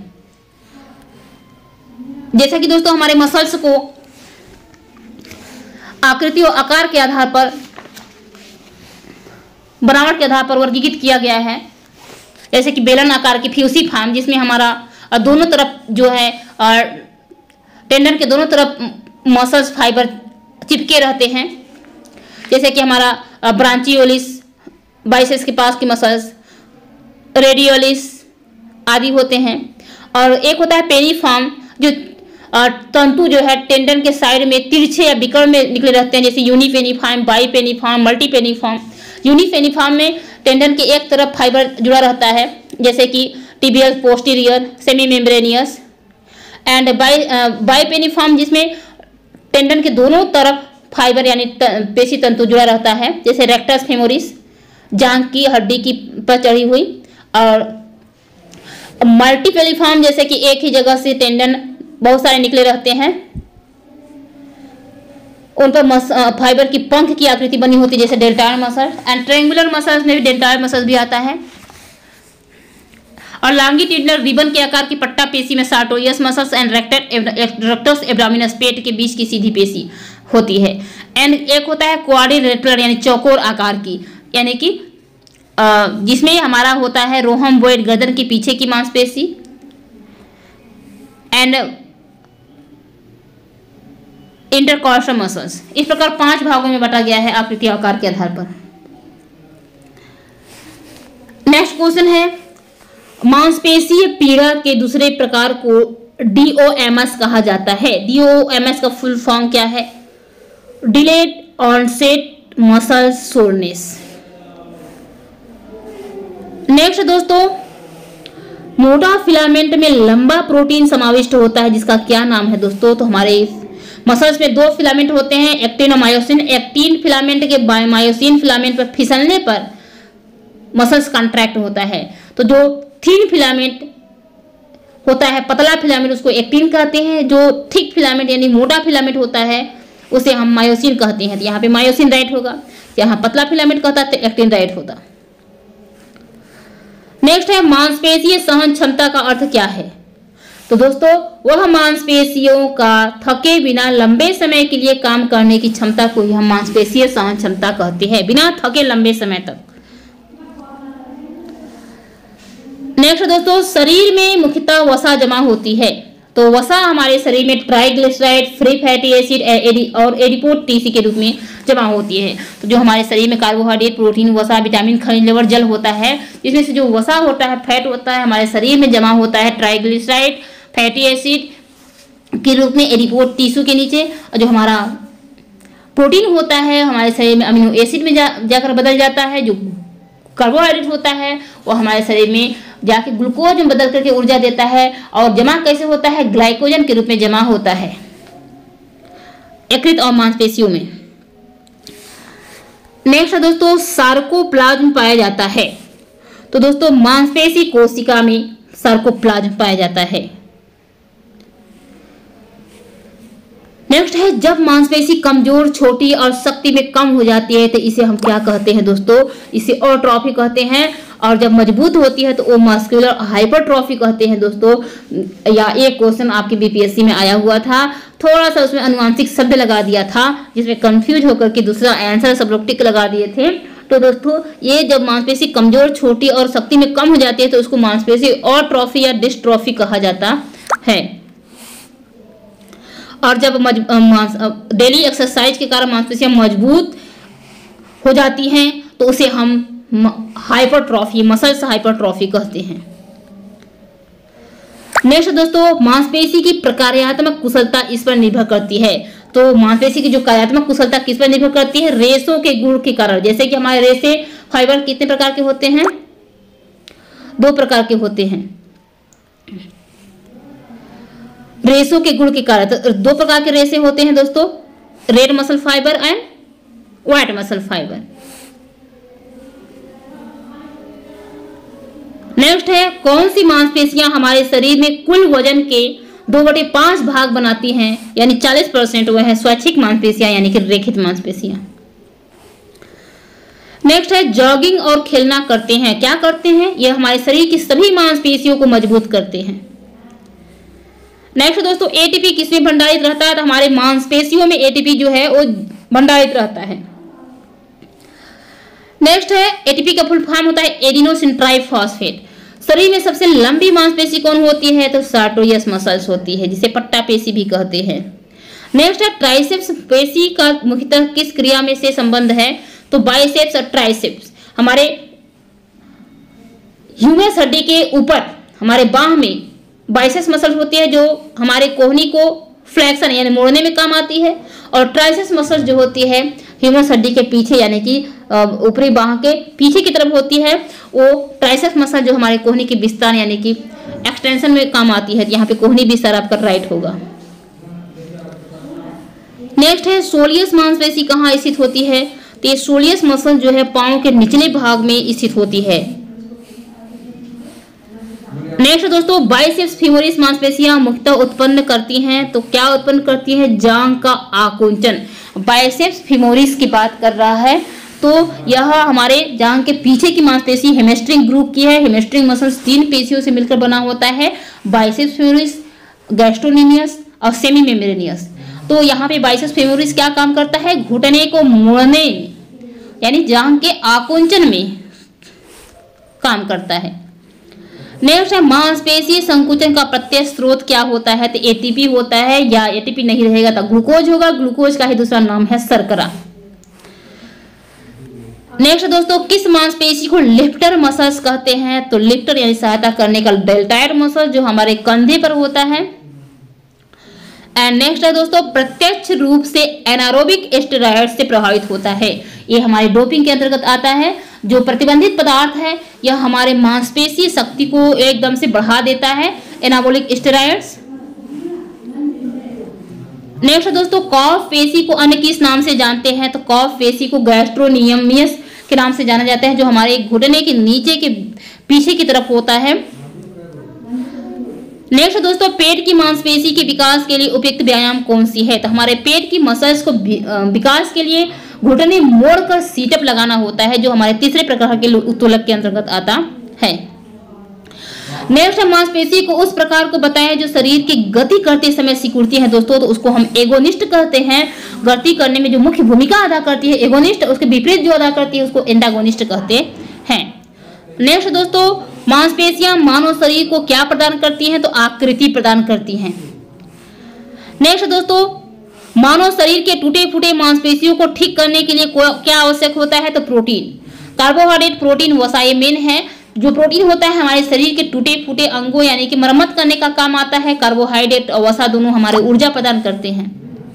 जैसा कि दोस्तों हमारे मसल्स को आकृति और आकार के आधार पर, बनावट के आधार पर वर्गीकृत किया गया है, जैसे कि बेलन आकार की फ्यूसिफॉर्म, जिसमें हमारा दोनों तरफ जो है टेंडन के दोनों तरफ मसल्स फाइबर चिपके रहते हैं, जैसे कि हमारा ब्रांचियोलिस, बाइसेप्स के पास की मसल्स, रेडियोलिस आदि होते हैं। और एक होता है पेनिफॉर्म, जो तंतु जो है टेंडन के साइड में तिरछे या बिकड़ में निकले रहते हैं, जैसे यूनिपेनिफॉर्म, बाईपेनिफॉर्म, मल्टीपेनिफॉर्म। यूनिपेनिफॉर्म में टेंडन के एक तरफ फाइबर जुड़ा रहता है, जैसे कि tibial posterior, semi membranosus. And bipenniform जिसमें टेंडन के दोनों तरफ फाइबर यानी पेशी तंतु जुड़ा रहता है, जैसे रेक्टस फेमोरिस, जांघ की हड्डी की पर चढ़ी हुई। और मल्टीपेनिफॉर्म जैसे कि एक ही जगह से टेंडन बहुत सारे निकले रहते हैं, उन पर फाइबर की पंख की आकृति बनी होती है, जैसे deltoid muscle. And triangular muscles में भी डेल्टायर मसल भी आता है। और लॉन्गिट्यूडिनल रिबन के आकार की पट्टा पेशी में sartorius muscles and rectus abdominis, पेट के बीच की सीधी पेशी होती है। एंड एक होता है क्वाड्रिलेटरल यानी चौकोर आकार की, यानी कि जिसमें हमारा होता है रोहम्बोइड, गर्दन के पीछे की मांसपेशी। And intercostal muscles. इस प्रकार 5 भागों में बांटा गया है आकृति आकार के आधार पर। नेक्स्ट क्वेश्चन है, मांसपेशीय पीड़ा के दूसरे प्रकार को डीओएमएस कहा जाता है। डीओएमएस का फुल फॉर्म क्या है? Delayed onset muscle soreness. Next दोस्तों, मोटा फिलामेंट में लंबा प्रोटीन समाविष्ट होता है, जिसका क्या नाम है दोस्तों? तो हमारे मसल्स में 2 फिलामेंट होते हैं, एक्टिन और मायोसिन। एक्टिन फिलामेंट के मायोसिन फिलामेंट पर फिसलने पर मसल्स कॉन्ट्रैक्ट होता है। तो जो थिन फिलामेंट होता है, पतला फिलामेंट, उसको एक्टिन कहते हैं। जो थिक फिलामेंट यानी मोटा फिलामेंट होता है, उसे हम मायोसिन कहते हैं। तो यहाँ पे मायोसिन राइट होगा, यहाँ पतला फिलामेंट कहता है तो एक्टिन राइट होता। नेक्स्ट है, मांसपेशीय सहन क्षमता का अर्थ क्या है? तो दोस्तों वह मांसपेशियों का थके बिना लंबे समय के लिए काम करने की क्षमता को ही हम मांसपेशीय सहन क्षमता कहते हैं, बिना थके लंबे समय तक। नेक्स्ट दोस्तों, शरीर में मुख्यतः वसा जमा होती है। तो वसा हमारे शरीर में ट्राइग्लिसराइड, फ्री फैटी एसिड और एडिपोटिसी के रूप में जमा होती है। तो जो हमारे शरीर में कार्बोहाइड्रेट, प्रोटीन, वसा, विटामिन, खनिज लवण, जल होता है, इसमें से जो वसा होता है, फैट होता है, हमारे शरीर में जमा होता है ट्राइग्लिसराइड, फैटी एसिड के रूप में एडिपोट टिश्यू के नीचे। और जो हमारा प्रोटीन होता है हमारे शरीर में अमीनो एसिड में जाकर बदल जाता है। जो कार्बोहाइड्रेट होता है वो हमारे शरीर में जाके ग्लूकोज में बदल करके ऊर्जा देता है। और जमा कैसे होता है? ग्लाइकोजन के रूप में जमा होता है। यकृत और मांसपेशियों में। नेक्स्ट है दोस्तों सार्कोप्लाज्म पाया जाता है। तो दोस्तों मांसपेशी कोशिका में सार्कोप्लाज्म पाया जाता है। नेक्स्ट है जब मांसपेशी कमजोर, छोटी और शक्ति में कम हो जाती है तो इसे हम क्या कहते हैं दोस्तों, इसे ऑट्रॉफी कहते हैं। और जब मजबूत होती है तो वो मस्कुलर हाइपरट्रॉफी कहते हैं दोस्तों। या एक क्वेश्चन आपके बीपीएससी में आया हुआ था, थोड़ा सा उसमें अनुवांशिक शब्द लगा दिया था जिसमें कंफ्यूज होकर के दूसरा आंसर सब लोग टिक लगा दिए थे। तो दोस्तों ये जब मांसपेशी कमजोर, छोटी और शक्ति में कम हो जाती है तो उसको मांसपेशी ऑट्रॉफी या डिस्ट्रॉफी कहा जाता है। और जब डेली एक्सरसाइज के कारण मांसपेशियां मजबूत हो जाती हैं तो उसे हम हाइपरट्रॉफी, मसल्स हाइपरट्रॉफी कहते हैं। नेक्स्ट दोस्तों मांसपेशी की प्रकार्यात्मक कुशलता इस पर निर्भर करती है। तो मांसपेशी की जो कार्यात्मक कुशलता किस पर निर्भर करती है, रेशों के गुण के कारण। जैसे कि हमारे रेशे फाइबर कितने प्रकार के होते हैं, 2 प्रकार के होते हैं रेशों के गुण के कारण। तो 2 प्रकार के रेशे होते हैं दोस्तों, red muscle fibre and white muscle fibre. Next है कौन सी मांसपेशियां हमारे शरीर में कुल वजन के 2/5 भाग बनाती हैं, यानी 40%। वह है स्वैच्छिक मांसपेशियां यानी कि रेखित मांसपेशियां। नेक्स्ट है जॉगिंग और खेलना करते हैं। क्या करते हैं, यह हमारे शरीर की सभी मांसपेशियों को मजबूत करते हैं। नेक्स्ट दोस्तों एटीपी किसमें भंडारित रहता है, तो हमारे मांसपेशियों में एटीपी जो है वो भंडारित रहता है। नेक्स्ट है एटीपी का फुल फॉर्म होता है एडिनोसिन ट्राइफॉस्फेट। शरीर में सबसे लंबी मांसपेशी कौन होती है, तो सार्टोरियस मसल्स होती है जिसे पट्टा पेशी भी कहते हैं। नेक्स्ट है ट्राइसेप्स पेशी का मुख्यतः किस क्रिया में से संबंध है, तो बाइसेप्स और ट्राइसेप्स। हमारे ह्यूमरस हड्डी के ऊपर हमारे बाह में बाइसेप्स मसल होती है जो हमारे कोहनी को फ्लेक्शन यानी मोड़ने में काम आती है। और ट्राइसेप्स मसल जो होती है ह्यूमरस हड्डी के पीछे यानी कि ऊपरी बाह के पीछे की तरफ होती है, वो ट्राइसेप्स मसल जो हमारे कोहनी के विस्तार यानी कि एक्सटेंशन में काम आती है। यहाँ पे कोहनी विस्तार आपका राइट होगा। नेक्स्ट है सोलियस मांसपेशी कहाँ स्थित होती है, तो ये सोलियस मसल जो है पांव के निचले भाग में स्थित होती है। नेक्स्ट दोस्तों बाइसेप्स फीमोरिस मांसपेशियां मुख्यतः उत्पन्न करती हैं, तो क्या उत्पन्न करती है, जांघ का आकुंचन। बाइसेप्स फीमोरिस की बात कर रहा है, तो यह हमारे जांघ के पीछे की मांसपेशी हेमस्ट्रिंग ग्रुप की है। हेमस्ट्रिंग मसल्स 3 पेशियों से मिलकर बना होता है, बाइसेप्स फीमोरिस, गैस्ट्रोनेमियस और सेमी मेम्ब्रेनियस। तो यहाँ पे बाइसेप्स फीमोरिस क्या काम करता है, घुटने को मोड़ने यानी जांघ के आकुंचन में काम करता है। नेक्स्ट है मांसपेशी संकुचन का प्रत्यक्ष स्रोत क्या होता है, तो एटीपी होता है, या एटीपी नहीं रहेगा तो ग्लूकोज होगा। ग्लूकोज का ही दूसरा नाम है शर्करा। नेक्स्ट दोस्तों किस मांसपेशी को लिफ्टर मसल्स कहते हैं, तो लिफ्टर यानी सहायता करने का डेल्टाइड मसल जो हमारे कंधे पर होता है। एंड नेक्स्ट है दोस्तों प्रत्यक्ष रूप से एनारोबिक स्टेरॉयड से प्रभावित होता है। ये हमारे डोपिंग के अंतर्गत आता है। जो प्रतिबंधित पदार्थ है यह हमारे मांसपेशी शक्ति को एकदम से बढ़ा देता है, एनाबोलिक स्टेरॉयड्स। नेक्स्ट दोस्तों कॉफ पेशी को अन्य किस नाम से जानते हैं, तो कॉफ पेशी को गैस्ट्रोनियमियस के नाम से जाना जाता है, जो हमारे घुटने के नीचे के पीछे की तरफ होता है। नेक्स्ट दोस्तों पेट की मांसपेशी के विकास के लिए उपयुक्त व्यायाम कौन सी है, तो हमारे पेट की मसल्स को विकास के लिए घुटने मोड़कर सीटअप लगाना होता है, जो हमारे तीसरे प्रकार के उत्तोलक के अंतर्गत आता है। नेक्स्ट मांसपेशी को उस प्रकार को बताएं जो शरीर की गति करते समय सिकुड़ती है दोस्तों, तो उसको हम एगोनिस्ट कहते हैं। गति करने में जो मुख्य भूमिका अदा करती है एगोनिस्ट, उसके विपरीत जो अदा करती है उसको एंटागोनिस्ट कहते हैं। नेक्स्ट दोस्तों मांसपेशियां मानव शरीर को क्या प्रदान करती हैं, तो आकृति प्रदान करती हैं। नेक्स्ट दोस्तों मानव शरीर के टूटे फूटे मांसपेशियों को ठीक करने के लिए क्या आवश्यक होता है, तो प्रोटीन। कार्बोहाइड्रेट प्रोटीन वसाई मेन है। जो प्रोटीन होता है हमारे शरीर के टूटे फूटे अंगों यानी कि मरम्मत करने का काम आता है। कार्बोहाइड्रेट और वसा दोनों हमारे ऊर्जा प्रदान करते हैं।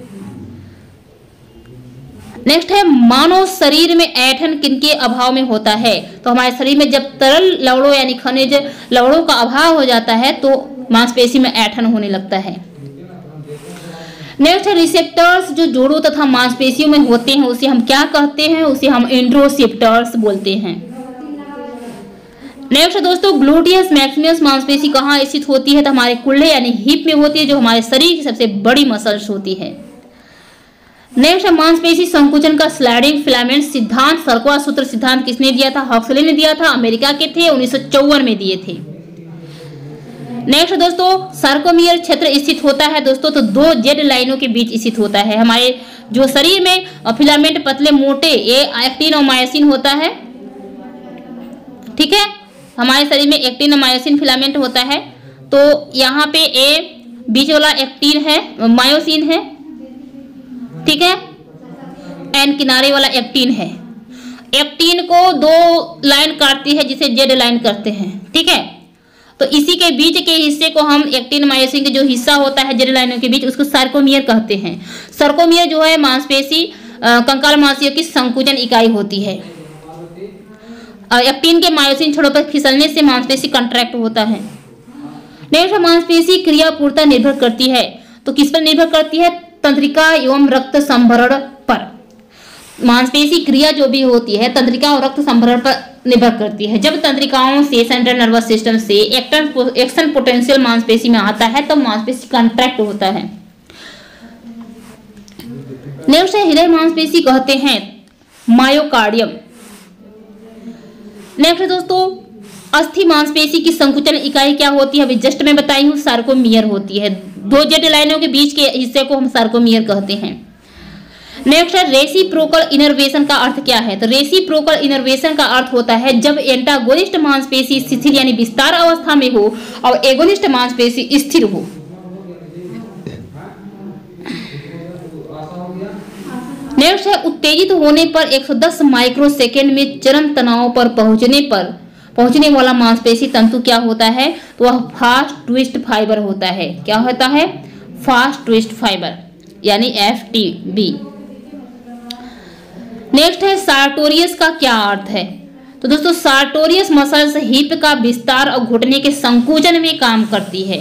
नेक्स्ट है मानव शरीर में ऐंठन किनके अभाव में होता है, तो हमारे शरीर में जब तरल लवणों यानी खनिज लवणों का अभाव हो जाता है तो मांसपेशी में ऐंठन होने लगता है। नेक्स्ट है रिसेप्टर्स, जो जोड़ों तथा मांसपेशियों में होते हैं उसे हम क्या कहते हैं, उसे हम इंट्रोसेप्टर्स बोलते हैं। नेक्स्ट दोस्तों ग्लूटियस मैक्सिमस मांसपेशी कहाँ स्थित होती है, तो हमारे कुल्ले यानी हिप में होती है, जो हमारे शरीर की सबसे बड़ी मसल्स होती है। नेक्स्ट मांसपेशी संकुचन का स्लाइडिंग फिलामेंट सिद्धांत, सर्कोवा सूत्र सिद्धांत किसने दिया था, हक्सले ने दिया था, अमेरिका के थे, 1954 में दिए थे। नेक्स्ट दोस्तों सार्कोमियर क्षेत्र स्थित होता है दोस्तों, तो दो जेड लाइनों के बीच स्थित होता है। हमारे जो शरीर में फिलामेंट पतले मोटे ये एक्टिन और मायोसिन होता है, ठीक है, हमारे शरीर में एक्टिन और मायोसिन फिलामेंट होता है। तो यहाँ पे ए बीच वाला एक्टिन है, मायोसिन है, ठीक है, एन किनारे वाला एक्टिन है। एक्टिन को दो लाइन काटती है जिसे जेड लाइन करते हैं, ठीक है। तो इसी के बीच के हिस्से को हम एक्टिन मायोसिन के जो हिस्सा होता है जेड लाइनों के बीच उसको सार्कोमियर कहते हैं। सार्कोमियर जो है मांसपेशी कंकाल मांसपेशियों की संकुचन इकाई होती है। एक्टिन के मायोसिन छोरों पर फिसलने से मांसपेशी कंट्रैक्ट होता है। नेक्स्ट मांसपेशी क्रिया पूर्णतः निर्भर करती है, तो किस पर निर्भर करती है, तंत्रिका एवं रक्त संभरण पर। मांसपेशी क्रिया जो भी होती है तंत्रिका और रक्त संभरण पर निर्भर करती है। जब तंत्रिकाओं से सेंट्रल नर्वस सिस्टम से एक्शन पोटेंशियल मांसपेशी में आता है तब मांसपेशी कंट्रैक्ट होता है। नेक्स्ट है हृदय मांसपेशी कहते हैं मायोकार्डियम। नेक्स्ट दोस्तों अस्थि मांसपेशी की संकुचन इकाई क्या होती है, अभी जस्ट मैं बताई हूँ, सार्कोमियर होती है। दो जेड लाइनों के बीच के हिस्से को हम सार्कोमियर कहते हैं। नेक्स्ट है रेसिप्रोकल इनर्वेशन का अर्थ क्या है, तो रेसिप्रोकल इनर्वेशन का अर्थ होता है जब एंटागोनिस्ट मांसपेशी शिथिल यानी विस्तार अवस्था में हो और एगोनिस्ट मांसपेशी स्थिर हो। नेक्स्ट है उत्तेजित होने पर 110 माइक्रोसेकंड में चरम तनाव पर पहुंचने वाला मांसपेशी तंतु क्या होता है, तो वह फास्ट ट्विस्ट फाइबर होता है। क्या होता है, फास्ट ट्विस्ट फाइबर यानी FTB। नेक्स्ट है सार्टोरियस का क्या अर्थ है, तो दोस्तों सार्टोरियस मसल्स हिप का विस्तार और घुटने के संकुचन में काम करती है।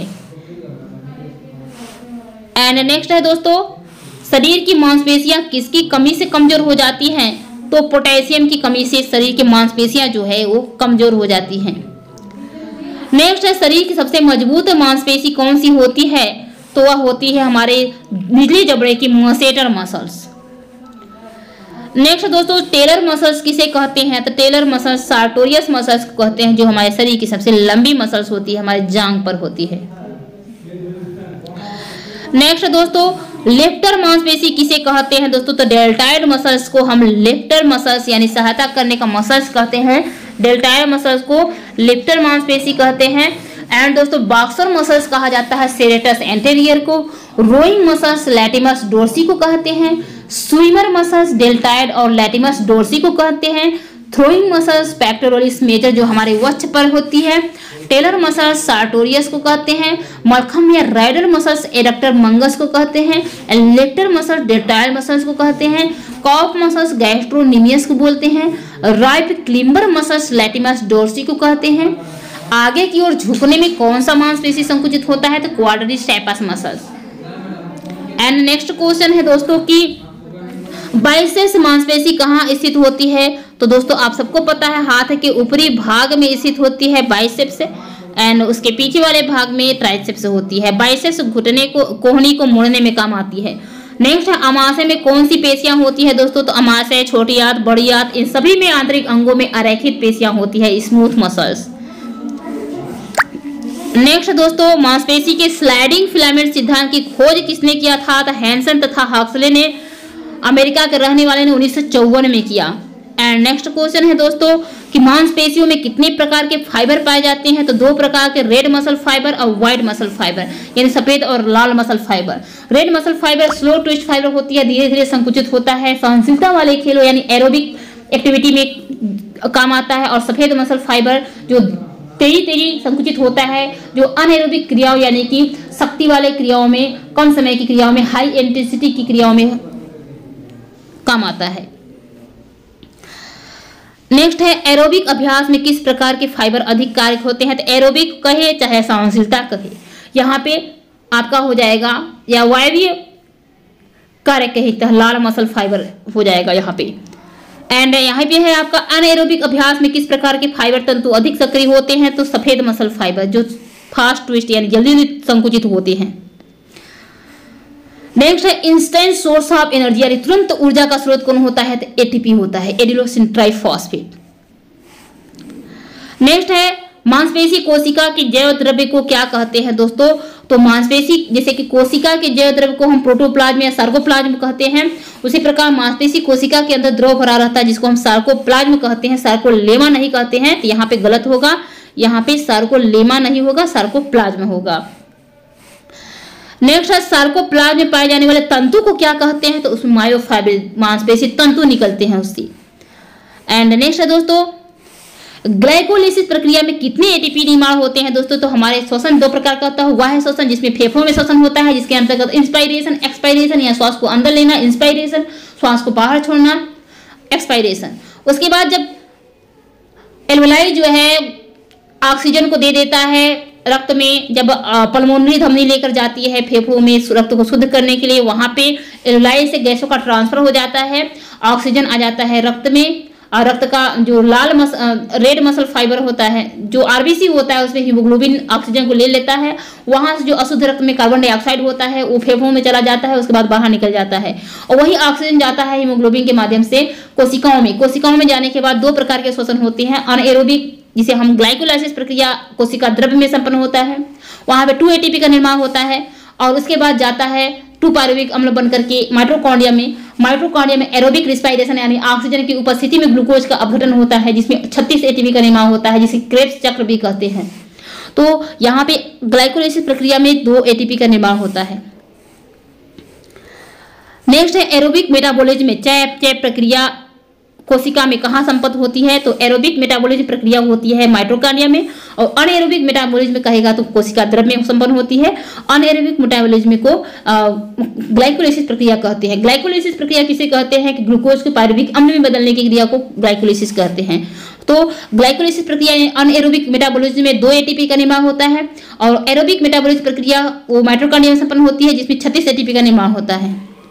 एंड नेक्स्ट है दोस्तों शरीर की मांसपेशियां किसकी कमी से कमजोर हो जाती हैं, तो पोटेशियम की कमी से शरीर की मांसपेशियां जो है वो कमजोर हो जाती हैं। नेक्स्ट है शरीर की सबसे मजबूत मांसपेशी कौन सी होती है, तो वह होती है हमारे निचले जबड़े की मसेटर मसल्स। नेक्स्ट दोस्तों टेलर मसल्स किसे कहते हैं, तो टेलर मसल्स सार्टोरियस मसल्स को कहते हैं, जो हमारे शरीर की सबसे लंबी मसल्स होती है, हमारे जांघ पर होती है। नेक्स्ट दोस्तों लेफ्टर मांसपेशी किसे कहते हैं दोस्तों, तो डेल्टाइड मसल्स को हम लेफ्टर मसल्स यानी सहायता करने का मसल्स कहते हैं। डेल्टाइड मसल्स को लेफ्टर मांसपेशी कहते हैं। एंड दोस्तों बॉक्सर मसल्स कहा जाता है सेरेटस एंटेरियर को। रोइंग मसल्स लैटिमस डोर्सी को कहते हैं। स्विमर मसल्स डेल्टाइड और लैटिमस डोर्सी को कहते हैं। थ्रोइंग मसल्स पेक्टोरलिस मेजर जो हमारे वक्ष पर होती है। टेलर मसल्स सार्टोरियस को कहते हैं। मलखम या राइडर मसल्स एडक्टर मंगस को कहते हैं। लेफ्टर मसल्स डेल्टाइड मसल्स को कहते हैं। कॉफ मसल्स गैस्ट्रोनिमियस को बोलते हैं। Rope climber muscles latissimus dorsi को कहते हैं। आगे की ओर झुकने में कौन सा मांसपेशी संकुचित होता है, तो quadriceps muscles. And next question है दोस्तों कि बाइसेप्स मांसपेशी कहाँ स्थित होती है, तो दोस्तों आप सबको पता है हाथ के ऊपरी भाग में स्थित होती है बाइसेप्स, एंड उसके पीछे वाले भाग में ट्राइसेप्स होती है। बाइसेप्स घुटने को कोहनी को मोड़ने में काम आती है। नेक्स्ट है अमाशय में कौन सी पेशियां होती है दोस्तों, तो अमाशय, छोटी आंत, बड़ी आंत, इन सभी में आंतरिक अंगों में अरेखित पेशियां होती है, स्मूथ मसल्स। नेक्स्ट दोस्तों मांसपेशी के स्लाइडिंग फिलामेंट सिद्धांत की खोज किसने किया था, तो हैंसन तथा हक्सले ने, अमेरिका के रहने वाले ने 1954 में किया। एंड नेक्स्ट क्वेश्चन है दोस्तों कि मांसपेशियों में कितने प्रकार के फाइबर पाए जाते हैं, तो दो प्रकार के, रेड मसल फाइबर और व्हाइट मसल फाइबर, यानी सफेद और लाल muscle fibre. Red muscle fibre slow twist fibre होती है, धीरे धीरे संकुचित होता है, सहनशीलता वाले खेलों यानी एरोबिक एक्टिविटी में काम आता है। और सफेद मसल फाइबर जो तेजी संकुचित होता है, जो अनएरोबिक क्रियाओं यानी कि शक्ति वाले क्रियाओं में, कम समय की क्रियाओं में, हाई इंटेंसिटी की क्रियाओं में काम आता है। नेक्स्ट है एरोबिक अभ्यास में किस प्रकार के फाइबर अधिक कारक होते हैं, तो एरोबिक कहे चाहे सहनशीलता कहे, यहाँ पे आपका हो जाएगा या वायवीय कार्य कहता है, लाल मसल फाइबर हो जाएगा यहाँ पे। एंड यहाँ पे है आपका अनएरोबिक अभ्यास में किस प्रकार के फाइबर तंतु अधिक सक्रिय होते हैं, तो सफेद मसल फाइबर जो फास्ट ट्विस्ट यानी जल्दी संकुचित होते हैं। नेक्स्ट है इंस्टेंट सोर्स ऑफ एनर्जी यानी तुरंत ऊर्जा का स्रोत कौन होता है, तो एटीपी होता है, एडिनोसिन ट्राइफॉस्फेट। नेक्स्ट है मांसपेशी कोशिका के जैव द्रव्य को क्या कहते हैं दोस्तों, तो मांसपेशी जैसे कि कोशिका के जैव द्रव्य को हम प्रोटोप्लाज्म या सार्कोप्लाज्म कहते हैं, उसी प्रकार मांसपेशी कोशिका के अंदर द्रव भरा रहता है जिसको हम सार्कोप्लाज्म कहते हैं, सार्कोलेमा नहीं कहते हैं, तो यहाँ पे गलत होगा, यहाँ पे सार्कोलेमा नहीं होगा, सार्कोप्लाज्म होगा। नेक्स्ट है सार्कोप्लाज्म में पाए जाने वाले तंतु को क्या कहते हैं, तो उसमें मायोफाइबर मांसपेशी तंतु निकलते हैं उससे। एंड नेक्स्ट है दोस्तों ग्लाइकोलिसिस प्रक्रिया में कितने एटीपी निर्माण होते हैं दोस्तों, तो हमारे श्वसन दो प्रकार का होता है, वह है श्वसन जिसमें फेफड़ों में श्वसन होता है जिसके अंतर्गत इंस्पायरेशन एक्सपायरेशन या श्वास को अंदर लेना, इंस्पायरेशन श्वास को बाहर छोड़ना, एक्सपायरेशन। उसके बाद जब एल्वेलाई जो है ऑक्सीजन को दे देता है रक्त में, जब पल्मोनरी धमनी लेकर जाती है फेफड़ों में रक्त को शुद्ध करने के लिए, वहां पे एल्वेलाई से गैसों का ट्रांसफर हो जाता है, ऑक्सीजन आ जाता है रक्त में, और रक्त का जो रेड मसल फाइबर होता है जो आरबीसी होता है उसमें हीमोग्लोबिन ऑक्सीजन को ले लेता है, वहां से जो अशुद्ध रक्त में कार्बन डाइऑक्साइड होता है वो फेफड़ों में चला जाता है, उसके बाद बाहर निकल जाता है, और वही ऑक्सीजन जाता है हीमोग्लोबिन के माध्यम से कोशिकाओं में। कोशिकाओं में जाने के बाद दो प्रकार के श्वसन होते हैं, अनएरोबिक जिसे हम ग्लाइकोलाइसिस प्रक्रिया कोशिका द्रव्य में संपन्न होता है, वहां पे 2 एटीपी का निर्माण होता है, और उसके बाद जाता है 2 पायरुविक अम्ल बनकर के माइटोकॉन्ड्रिया में। माइटोकॉन्ड्रिया में एरोबिक रिस्पायरेशन यानी ऑक्सीजन की उपस्थिति में ग्लूकोज का अपघटन होता है जिसमें 36 एटीपी का निर्माण होता है जिसे क्रेब्स चक्र भी कहते हैं। तो यहाँ पे ग्लाइकोलाइसिस प्रक्रिया में 2 एटीपी का निर्माण होता है। नेक्स्ट है एरोबिक मेटाबॉलिज्म में चयापचय प्रक्रिया कोशिका में कहाँ संपन्न होती है, तो एरोबिक मेटाबॉलिज्म प्रक्रिया होती है माइटोकॉन्ड्रिया में, और अनएरोबिक मेटाबॉलिज्म कहेगा तो कोशिका द्रव्य में संपन्न होती है। अनएरोबिक मेटाबॉलिज्म को ग्लाइकोलाइसिस प्रक्रिया कहते हैं। ग्लाइकोलाइसिस प्रक्रिया किसे कहते हैं कि ग्लूकोज को पायरुविक अम्ल में बदलने की क्रिया को ग्लाइकोलाइसिस कहते हैं। तो ग्लाइकोलाइसिस प्रक्रिया अनएरोबिक मेटाबॉलिज्म में 2 एटीपी का निर्माण होता है, और एरोबिक मेटाबॉलिज्म प्रक्रिया वो माइटोकॉन्ड्रिया में संपन्न होती है जिसमें 36 एटीपी का निर्माण होता है।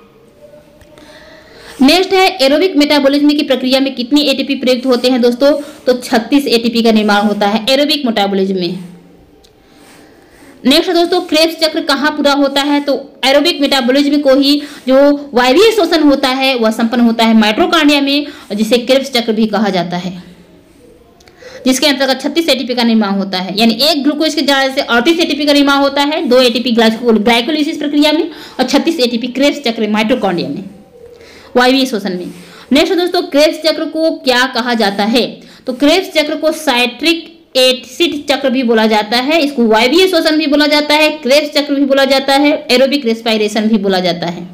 नेक्स्ट है एरोबिक मेटाबॉलिज्म की प्रक्रिया में कितनी एटीपी प्रयुक्त होते हैं दोस्तों, तो 36 एटीपी का निर्माण होता है एरोबिक मेटाबॉलिज्म में। नेक्स्ट दोस्तों क्रेब्स चक्र कहाँ पूरा होता है, तो एरोबिक मेटाबॉलिज्म को ही जो वायवीय शोषण होता है वह संपन्न होता है माइटोकॉन्ड्रिया में, जिसे क्रेब्स चक्र भी कहा जाता है, जिसके अंतर्गत 36 एटीपी का निर्माण होता है। यानी एक ग्लूकोज के जाने से 38 एटीपी का निर्माण होता है, 2 एटीपी ग्लाइकोलाइसिस प्रक्रिया में और 36 एटीपी क्रेब्स चक्र माइटोकॉन्ड्रिया में वायवीय शोषण में। नेक्स्ट दोस्तों क्रेब्स चक्र को क्या कहा जाता है, तो क्रेब्स चक्र को साइट्रिक एसिड चक्र भी बोला जाता है, इसको वायवीय शोषण भी बोला जाता है, क्रेब्स चक्र भी बोला जाता है, एरोबिक रेस्पिरेशन भी बोला जाता है।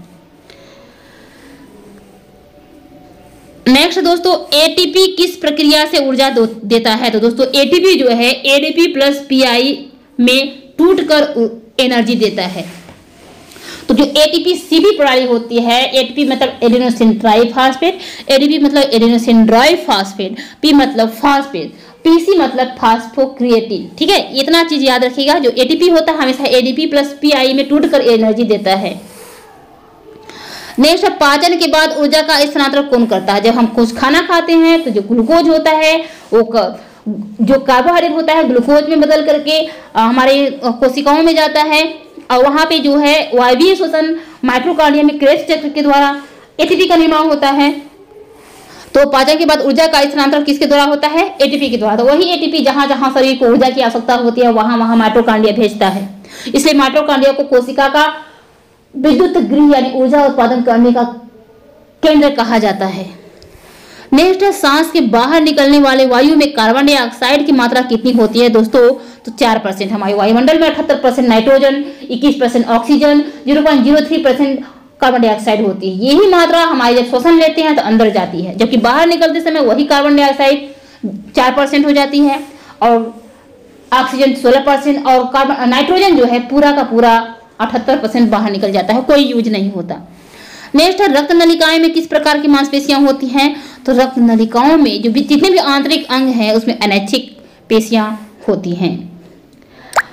नेक्स्ट दोस्तों एटीपी किस प्रक्रिया से ऊर्जा देता है, तो दोस्तों एटीपी जो है एडीपी प्लस पीआई में टूटकर एनर्जी देता है। तो जो एटीपी सीबी प्रणाली होती है, एटीपी मतलब एडेनोसिन ट्राइफॉस्फेट, एडीपी मतलब एडेनोसिन डाइफॉस्फेट, पी मतलब फॉस्फेट, पीसी मतलब फास्फोक्रिएटिन। ठीक है, इतना चीज याद रखिएगा, जो एटीपी होता है हमेशा एडीपी प्लस पीआई में टूटकर एनर्जी देता है। नेक्स्ट पाचन के बाद ऊर्जा का स्थानांतरण कौन करता है, जब हम कुछ खाना खाते हैं तो जो ग्लूकोज होता है वो जो कार्बोहाइड्रेट होता है ग्लूकोज में बदल करके हमारे कोशिकाओं में जाता है, और वहां पे जो है वायवीय शोषण माइटोकॉन्ड्रिया में क्रेब्स चक्र के द्वारा एटीपी का निर्माण होता है। तो पाचन के बाद ऊर्जा का स्थानांतरण किसके द्वारा होता है, एटीपी के द्वारा। तो वही एटीपी जहां जहां शरीर को ऊर्जा की आवश्यकता होती है वहां वहां माइटोकॉन्ड्रिया भेजता है। इसलिए माइटोकॉन्ड्रिया को कोशिका का विद्युत गृह यानी ऊर्जा उत्पादन करने का केंद्र कहा जाता है। नेक्स्ट है सांस के बाहर निकलने वाले वायु में कार्बन डाइऑक्साइड की मात्रा कितनी होती है दोस्तों, तो 4%। हमारे वायुमंडल में 78% नाइट्रोजन, 21% ऑक्सीजन, 0.03% कार्बन डाइऑक्साइड होती है। यही मात्रा हमारे जब श्वसन लेते हैं तो अंदर जाती है, जबकि बाहर निकलते समय वही कार्बन डाइऑक्साइड 4% हो जाती है, और ऑक्सीजन 16%, और कार्बन नाइट्रोजन जो है पूरा का पूरा 78% बाहर निकल जाता है, कोई यूज नहीं होता। नेक्स्ट है रक्त नलिकाएं में किस प्रकार की मांसपेशियां होती हैं, तो रक्त नलिकाओं में जो भी जितने भी आंतरिक अंग हैं उसमें अनैच्छिक पेशियां होती हैं।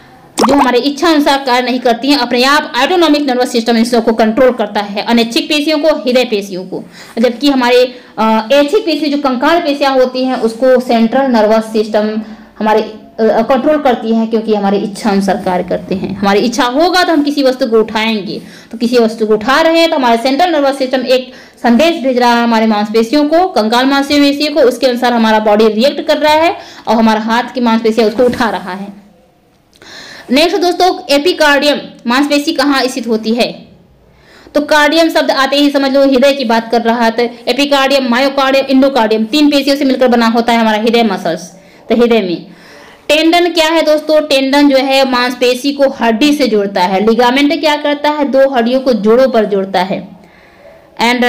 जो हमारे इच्छा अनुसार कार्य नहीं करती हैं, अपने आप ऑटोनॉमिक नर्वस सिस्टम इन सबको कंट्रोल करता है, अनैच्छिक पेशियों को, हृदय पेशियों को। जबकि हमारे ऐच्छिक पेशी जो कंकाल पेशियां होती हैं उसको सेंट्रल नर्वस सिस्टम हमारे कंट्रोल करती है, क्योंकि हमारी इच्छा अनुसार कार्य करते हैं। हमारी इच्छा होगा तो हम किसी वस्तु को उठाएंगे, तो किसी वस्तु को उठा रहे हैं तो हमारे सेंट्रल नर्वस सिस्टम एक संदेश भेज रहा है हमारे मांसपेशियों को, कंकाल मांसपेशियों को, उसके अनुसार हमारा बॉडी रिएक्ट कर रहा है और हमारा हाथ की मांसपेशियां उसको उठा रहा है। नेक्स्ट दोस्तों, एपिकार्डियम मांसपेशी कहाँ स्थित होती है? तो कार्डियम शब्द आते ही समझ लो हृदय की बात कर रहा है। तो एपिकार्डियम, मायोकार्डियम, इंडोकार्डियम 3 पेशियों से मिलकर बना होता है हमारा हृदय मसल्स। तो हृदय में टेंडन क्या है दोस्तों? टेंडन जो है मांसपेशी को हड्डी से जोड़ता है। लिगामेंट क्या करता है? 2 हड्डियों को जोड़ों पर जोड़ता है। एंड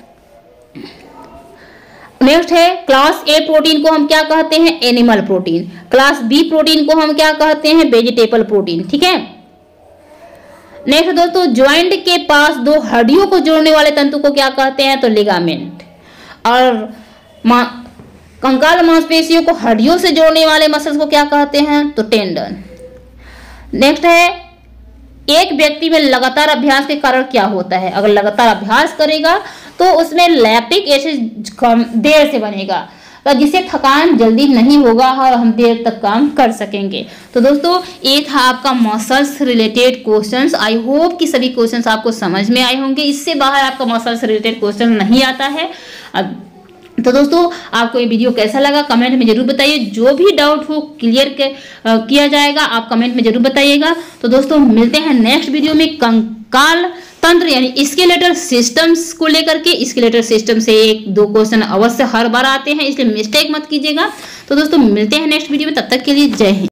नेक्स्ट है क्लास ए प्रोटीन को हम क्या कहते हैं? Animal protein. Class B protein को हम क्या कहते हैं? Vegetable protein. ठीक है। नेक्स्ट दोस्तों, ज्वाइंट के पास 2 हड्डियों को जोड़ने वाले तंतु को क्या कहते हैं? तो लिगामेंट। और कंकाल मांसपेशियों को हड्डियों से जोड़ने वाले मसल्स को क्या कहते हैं? तो टेंडन। नेक्स्ट है, एक व्यक्ति में लगातार अभ्यास के कारण क्या होता है? अगर लगातार अभ्यास करेगा तो उसमें लैक्टिक एसिड देर से बनेगा, तो जिससे थकान जल्दी नहीं होगा और हम देर तक काम कर सकेंगे। तो दोस्तों ये था आपका muscles related questions. I hope कि सभी क्वेश्चंस आपको समझ में आए होंगे। इससे बाहर आपका मसल्स रिलेटेड क्वेश्चन नहीं आता है। तो दोस्तों आपको ये वीडियो कैसा लगा कमेंट में जरूर बताइए। जो भी डाउट हो क्लियर किया जाएगा, आप कमेंट में जरूर बताइएगा। तो दोस्तों मिलते हैं नेक्स्ट वीडियो में कंकाल तंत्र यानी स्केलेटल सिस्टम्स को लेकर के। स्केलेटल सिस्टम से 1-2 क्वेश्चन अवश्य हर बार आते हैं, इसलिए मिस्टेक मत कीजिएगा। तो दोस्तों मिलते हैं नेक्स्ट वीडियो में, तब तक के लिए जय हिंद।